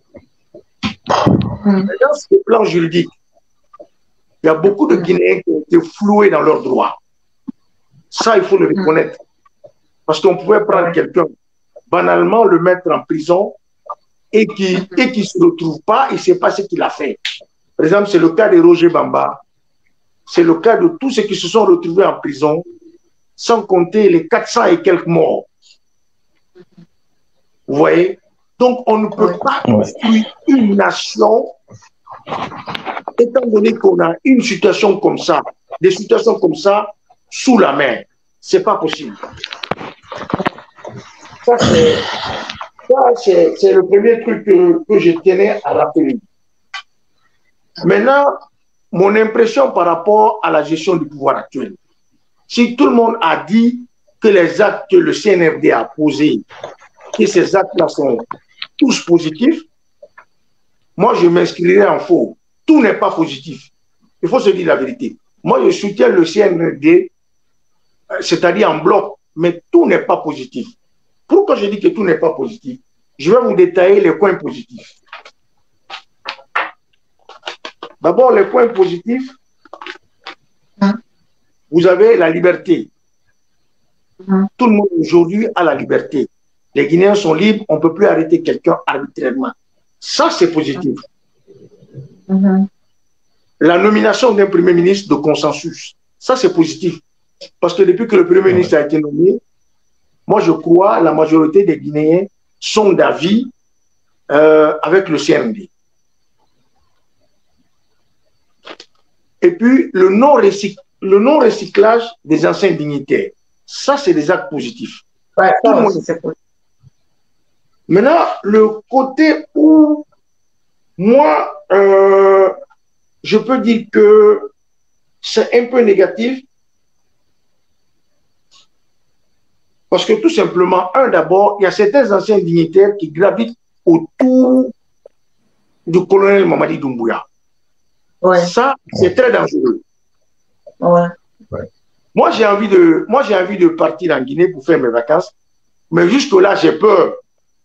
Mmh. Dans ce plan juridique, il y a beaucoup de Guinéens qui ont été floués dans leurs droits. Ça, il faut le reconnaître. Parce qu'on pouvait prendre quelqu'un, banalement le mettre en prison et qui ne et qui se retrouve pas, il ne sait pas ce qu'il a fait. Par exemple, c'est le cas de Roger Bamba, c'est le cas de tous ceux qui se sont retrouvés en prison, sans compter les quatre cents et quelques morts. Vous voyez? Donc, on ne peut pas construire une nation, étant donné qu'on a une situation comme ça, des situations comme ça, sous la main. Ce n'est pas possible. Ça, c'est le premier truc que, que je tenais à rappeler. Maintenant, mon impression par rapport à la gestion du pouvoir actuel. Si tout le monde a dit que les actes que le C N R D a posés, que ces actes-là sont tous positifs, moi, je m'inscrirai en faux. Tout n'est pas positif. Il faut se dire la vérité. Moi, je soutiens le C N R D, c'est-à-dire en bloc, mais tout n'est pas positif. Pourquoi je dis que tout n'est pas positif? Je vais vous détailler les points positifs. D'abord, les points positifs, vous avez la liberté. Tout le monde aujourd'hui a la liberté. Les Guinéens sont libres, on ne peut plus arrêter quelqu'un arbitrairement. Ça, c'est positif. Mm-hmm. La nomination d'un Premier ministre de consensus, ça, c'est positif. Parce que depuis que le Premier ministre a été nommé, moi, je crois la majorité des Guinéens sont d'avis euh, avec le C N D. Et puis, le non-recyclage le non-recyclage des anciens dignitaires. Ça, c'est des actes positifs. Ouais, Tout le monde est positif. Maintenant, le côté où moi, euh, je peux dire que c'est un peu négatif. Parce que tout simplement, un d'abord, il y a certains anciens dignitaires qui gravitent autour du colonel Mamadi Doumbouya. Ouais. Ça, c'est très dangereux. Ouais. Ouais. Moi, j'ai envie de, moi, j'ai envie de partir en Guinée pour faire mes vacances, mais jusque-là, j'ai peur.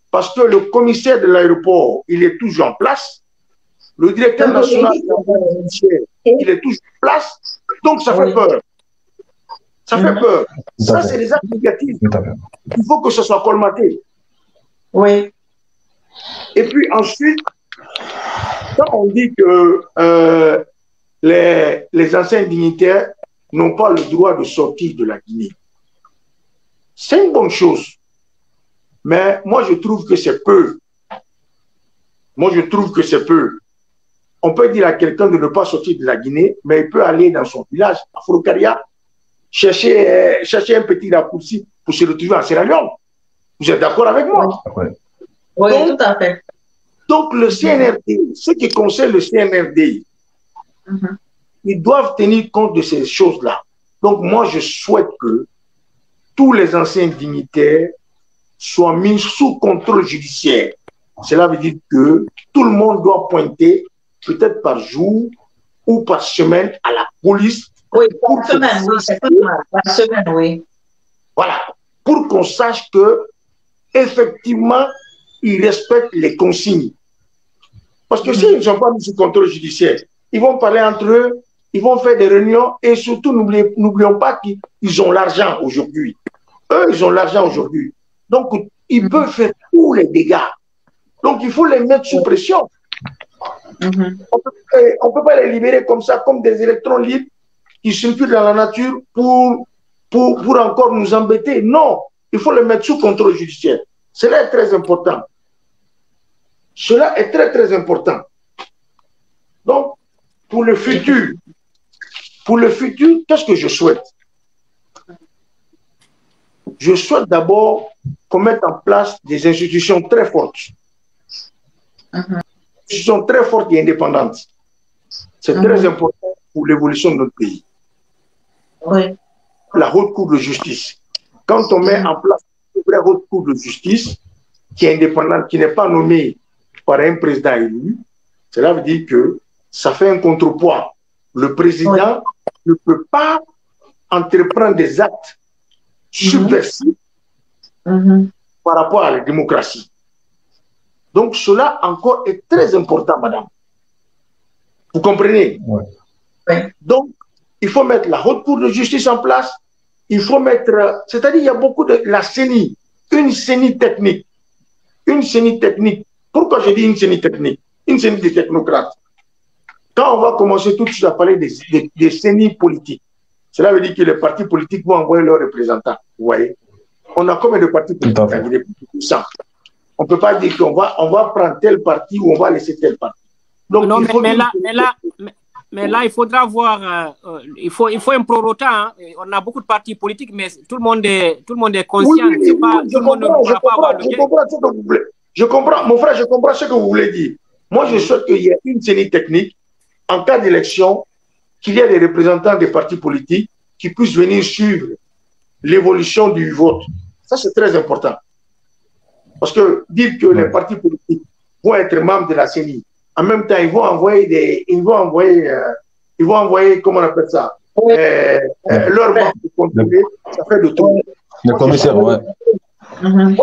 parce que le commissaire de l'aéroport, il est toujours en place. Le directeur national de la il est toujours en place. Donc, ça fait peur. Ça fait peur. Ça, c'est les actes négatifs. Il faut que ce soit colmaté. Oui. Et puis ensuite, quand on dit que euh, les, les anciens dignitaires n'ont pas le droit de sortir de la Guinée, c'est une bonne chose. Mais moi, je trouve que c'est peu. Moi, je trouve que c'est peu. On peut dire à quelqu'un de ne pas sortir de la Guinée, mais il peut aller dans son village, à Forokaria, chercher, euh, chercher un petit raccourci pour se retrouver en Sierra Leone. Vous êtes d'accord avec moi? Oui, oui, tout à fait. Donc, le C N R D, ce qui concerne le C N R D, mm-hmm. ils doivent tenir compte de ces choses-là. Donc, moi, je souhaite que tous les anciens dignitaires soient mis sous contrôle judiciaire. Cela veut dire que tout le monde doit pointer, peut-être par jour ou par semaine, à la police. Oui, par semaine, oui, c'est pas mal. Par semaine, oui. Voilà. Pour qu'on sache que, effectivement, ils respectent les consignes. Parce que s'ils ne sont pas mis sous contrôle judiciaire, ils vont parler entre eux, ils vont faire des réunions et surtout, n'oublions pas qu'ils ont l'argent aujourd'hui. Eux, ils ont l'argent aujourd'hui. Donc, ils peuvent faire tous les dégâts. Donc, il faut les mettre sous pression. Mm-hmm. On ne peut pas les libérer comme ça, comme des électrons libres qui circulent dans la nature pour, pour, pour encore nous embêter. Non, il faut les mettre sous contrôle judiciaire. Cela est très important. Cela est très, très important. Donc, pour le futur, pour le futur, qu'est-ce que je souhaite? Je souhaite d'abord qu'on mette en place des institutions très fortes. Uh-huh. Des institutions très fortes et indépendantes. C'est uh-huh. très important pour l'évolution de notre pays. Oui. La Haute Cour de justice. Quand on met en place une vraie Haute Cour de justice qui est indépendante, qui n'est pas nommée par un président élu, cela veut dire que ça fait un contrepoids. Le président oui. ne peut pas entreprendre des actes subversifs mm-hmm. par rapport à la démocratie. Donc cela encore est très important, madame. Vous comprenez? Oui. Donc, il faut mettre la Haute Cour de justice en place. Il faut mettre, c'est-à-dire il y a beaucoup de la C E N I, une C E N I technique. Une C E N I technique. Pourquoi je dis une C E N I technique? Une C E N I des technocrates. Quand on va commencer tout de suite à parler des, des, des C E N I politiques, cela veut dire que les partis politiques vont envoyer leurs représentants. Vous voyez? On a combien de partis politiques? On ne peut pas dire qu'on va, on va prendre tel parti ou on va laisser tel parti. Donc, non, il faut mais, mais, là, mais, là, mais, mais là, il faudra voir, euh, euh, il, faut, il faut un prorata. Hein. On a beaucoup de partis politiques, mais tout le monde est, tout le monde est conscient. Oui, oui, pas, oui, je, comprends, je, comprends, je comprends ce que vous voulez. Je comprends, mon frère, je comprends ce que vous voulez dire. Moi, je souhaite qu'il y ait une C E N I technique en cas d'élection, qu'il y ait des représentants des partis politiques qui puissent venir suivre l'évolution du vote. Ça, c'est très important. Parce que dire que ouais. les partis politiques vont être membres de la C E N I, en même temps, ils vont envoyer des, ils vont envoyer, euh, ils vont envoyer, comment on appelle ça, ouais. euh, euh, leurs membres de contrôler, ça fait de tout. Le commissaire, ouais. Mm-hmm.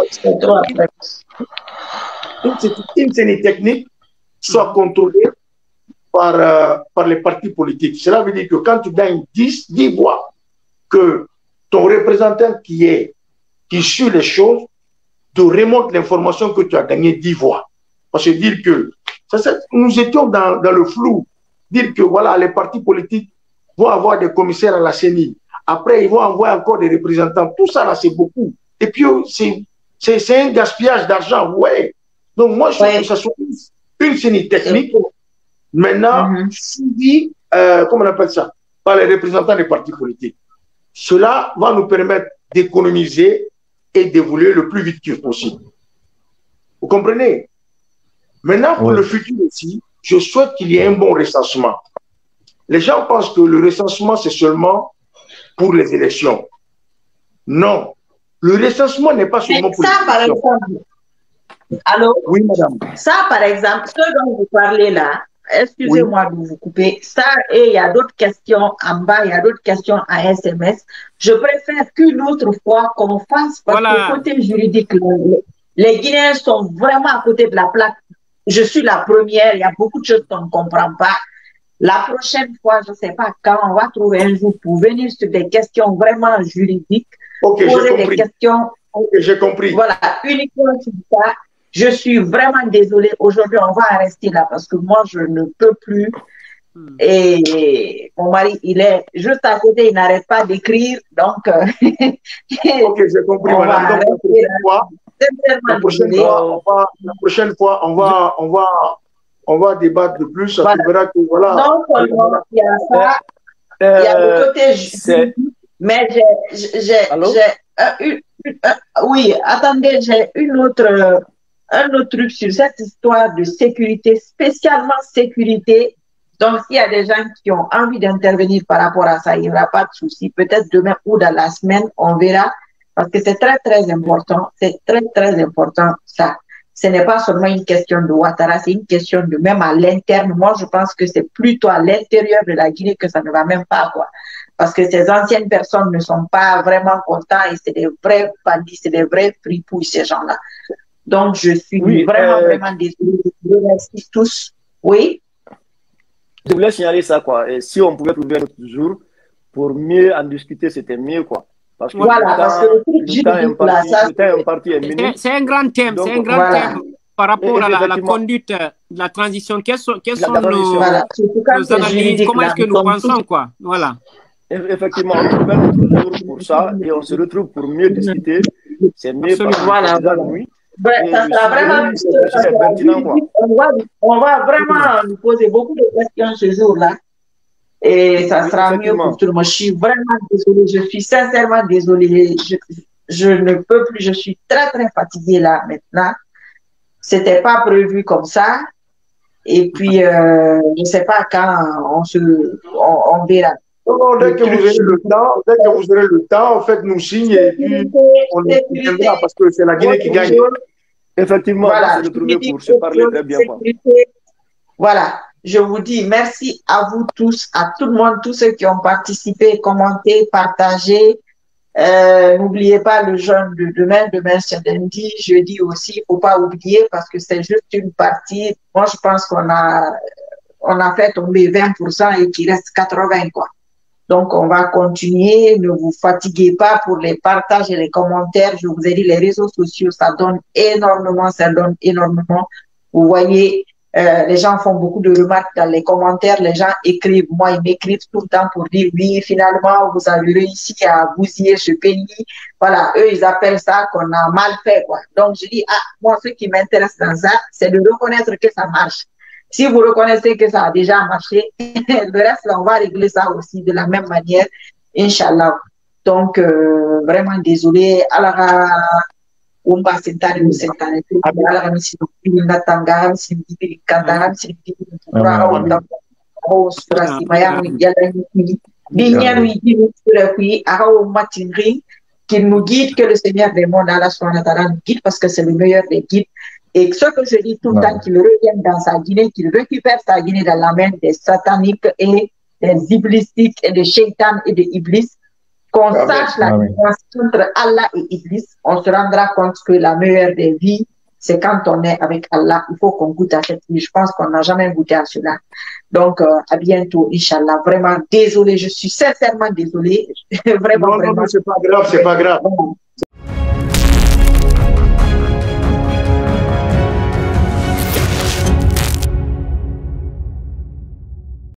Une C E N I technique soit contrôlée par, euh, par les partis politiques. Cela veut dire que quand tu gagnes dix, dix voix, que ton représentant qui est, qui suit les choses, te remonte l'information que tu as gagné dix voix. Parce que dire que, ça, ça, nous étions dans, dans le flou, dire que voilà, les partis politiques vont avoir des commissaires à la C E N I. Après, ils vont envoyer encore des représentants. Tout ça, là, c'est beaucoup. Et puis, c'est un gaspillage d'argent. Ouais. Donc, moi, je trouve ouais. que ça soit une C E N I technique. Maintenant, mm-hmm. suivi, euh, comment on appelle ça, par les représentants des partis politiques. Cela va nous permettre d'économiser et d'évoluer le plus vite que possible. Vous comprenez? Maintenant, pour oui. le futur aussi, je souhaite qu'il y ait un bon recensement. Les gens pensent que le recensement, c'est seulement pour les élections. Non. Le recensement n'est pas seulement pour ça, les élections. Par exemple, allô? Oui, madame. Ça, par exemple, ce dont vous parlez là, excusez-moi oui. de vous couper, ça, et il y a d'autres questions en bas, il y a d'autres questions à S M S. Je préfère qu'une autre fois qu'on fasse, parce voilà. que côté juridique, Les Guinéens sont vraiment à côté de la plaque. Je suis la première, il y a beaucoup de choses qu'on ne comprend pas. La prochaine fois, je ne sais pas quand, on va trouver un jour pour venir sur des questions vraiment juridiques, okay, poser des questions. Ok, j'ai compris. Voilà, uniquement sur ça. Je suis vraiment désolée. Aujourd'hui, on va en rester là parce que moi, je ne peux plus. Et mon mari, il est juste à côté, il n'arrête pas d'écrire. Donc, euh, ok, j'ai compris, madame. Donc, la prochaine fois, la prochaine fois, on va, la prochaine fois, on va, on va, on va débattre de plus. Ça voilà. verra que, voilà. Non seulement il y a ça, euh, il y a le côté juridique, mais j'ai, euh, euh, oui, attendez, j'ai une autre, un autre truc sur cette histoire de sécurité, spécialement sécurité. Donc, s'il y a des gens qui ont envie d'intervenir par rapport à ça, il n'y aura pas de souci. Peut-être demain ou dans la semaine, on verra. Parce que c'est très, très important. C'est très, très important, ça. Ce n'est pas seulement une question de Ouattara, c'est une question de même à l'interne. Moi, je pense que c'est plutôt à l'intérieur de la Guinée que ça ne va même pas, quoi. Parce que ces anciennes personnes ne sont pas vraiment contents et c'est des vrais bandits, c'est des vrais fripouilles, ces gens-là. Donc, je suis oui, vraiment, euh... vraiment désolée. Je vous remercie tous. Oui? Je voulais signaler ça, quoi. Et si on pouvait trouver un autre jour pour mieux en discuter, c'était mieux, quoi. Parce que voilà, le parce temps, que le le temps imparti, là, ça, le temps imparti est minime. C'est un grand thème, c'est un grand voilà. thème par rapport et, à, la, à la conduite de la transition. Quelles sont, quelles sont nos, voilà. nos analyses? Comment est-ce que nous pensons, tout... quoi? Voilà. Effectivement, on trouve un autre jour pour ça et on se retrouve pour mieux discuter. C'est mieux parce que voilà, voilà. nuit. Ouais, ça sera vraiment, ça sera pertinent, on, va, on va vraiment nous poser beaucoup de questions ce jour-là. Et ça sera mieux pour tout le monde. Je suis vraiment désolée, je suis sincèrement désolée. Je, je ne peux plus, je suis très, très fatiguée là maintenant. C'était pas prévu comme ça. Et puis, euh, je ne sais pas quand on se, on, on verra. Non, non, dès que vous aurez le temps, dès que vous aurez le temps, faites-nous signe et puis on viendra parce que c'est la Guinée qui gagne. Effectivement, voilà, on se retrouver pour se parler très bien. Voilà, je vous dis merci à vous tous, à tout le monde, tous ceux qui ont participé, commenté, partagé. Euh, N'oubliez pas le jeûne de demain, demain c'est lundi, jeudi aussi, il ne faut pas oublier parce que c'est juste une partie. Moi, je pense qu'on a, on a fait tomber vingt pour cent et qu'il reste quatre-vingts, quoi. Donc, on va continuer. Ne vous fatiguez pas pour les partages et les commentaires. Je vous ai dit, les réseaux sociaux, ça donne énormément, ça donne énormément. Vous voyez, euh, les gens font beaucoup de remarques dans les commentaires. Les gens écrivent. Moi, ils m'écrivent tout le temps pour dire, oui, finalement, vous avez réussi à bousiller ce pays. Voilà, eux, ils appellent ça qu'on a mal fait, quoi. Donc, je dis, ah, moi, ce qui m'intéresse dans ça, c'est de reconnaître que ça marche. Si vous reconnaissez que ça a déjà marché, le reste, là, on va régler ça aussi de la même manière, Inch'Allah. Donc, euh, vraiment désolé. Alors, on va s'étaler, on s'étaler. Alors, on s'y natanga, on s'y dit, kandara, on s'y dit, on va on se passe, maya, on y a la nuit. Bien, oui, oui, on matinri, qu'il nous guide, que le Seigneur des mondes, Allah subhanahu wa ta'ala, nous guide parce que c'est le meilleur des guides. Et ce que je dis tout le temps, qu'il revienne dans sa Guinée, qu'il récupère sa Guinée dans la main des sataniques et des iblistiques et des shaitans et des iblis, qu'on ah sache la différence entre Allah et Iblis, on se rendra compte que la meilleure des vies, c'est quand on est avec Allah. Il faut qu'on goûte à cette vie. Je pense qu'on n'a jamais goûté à cela. Donc, euh, à bientôt, Inch'Allah. Vraiment désolé, je suis sincèrement désolée. Vraiment, non, vraiment. Non, c'est pas grave, c'est pas grave.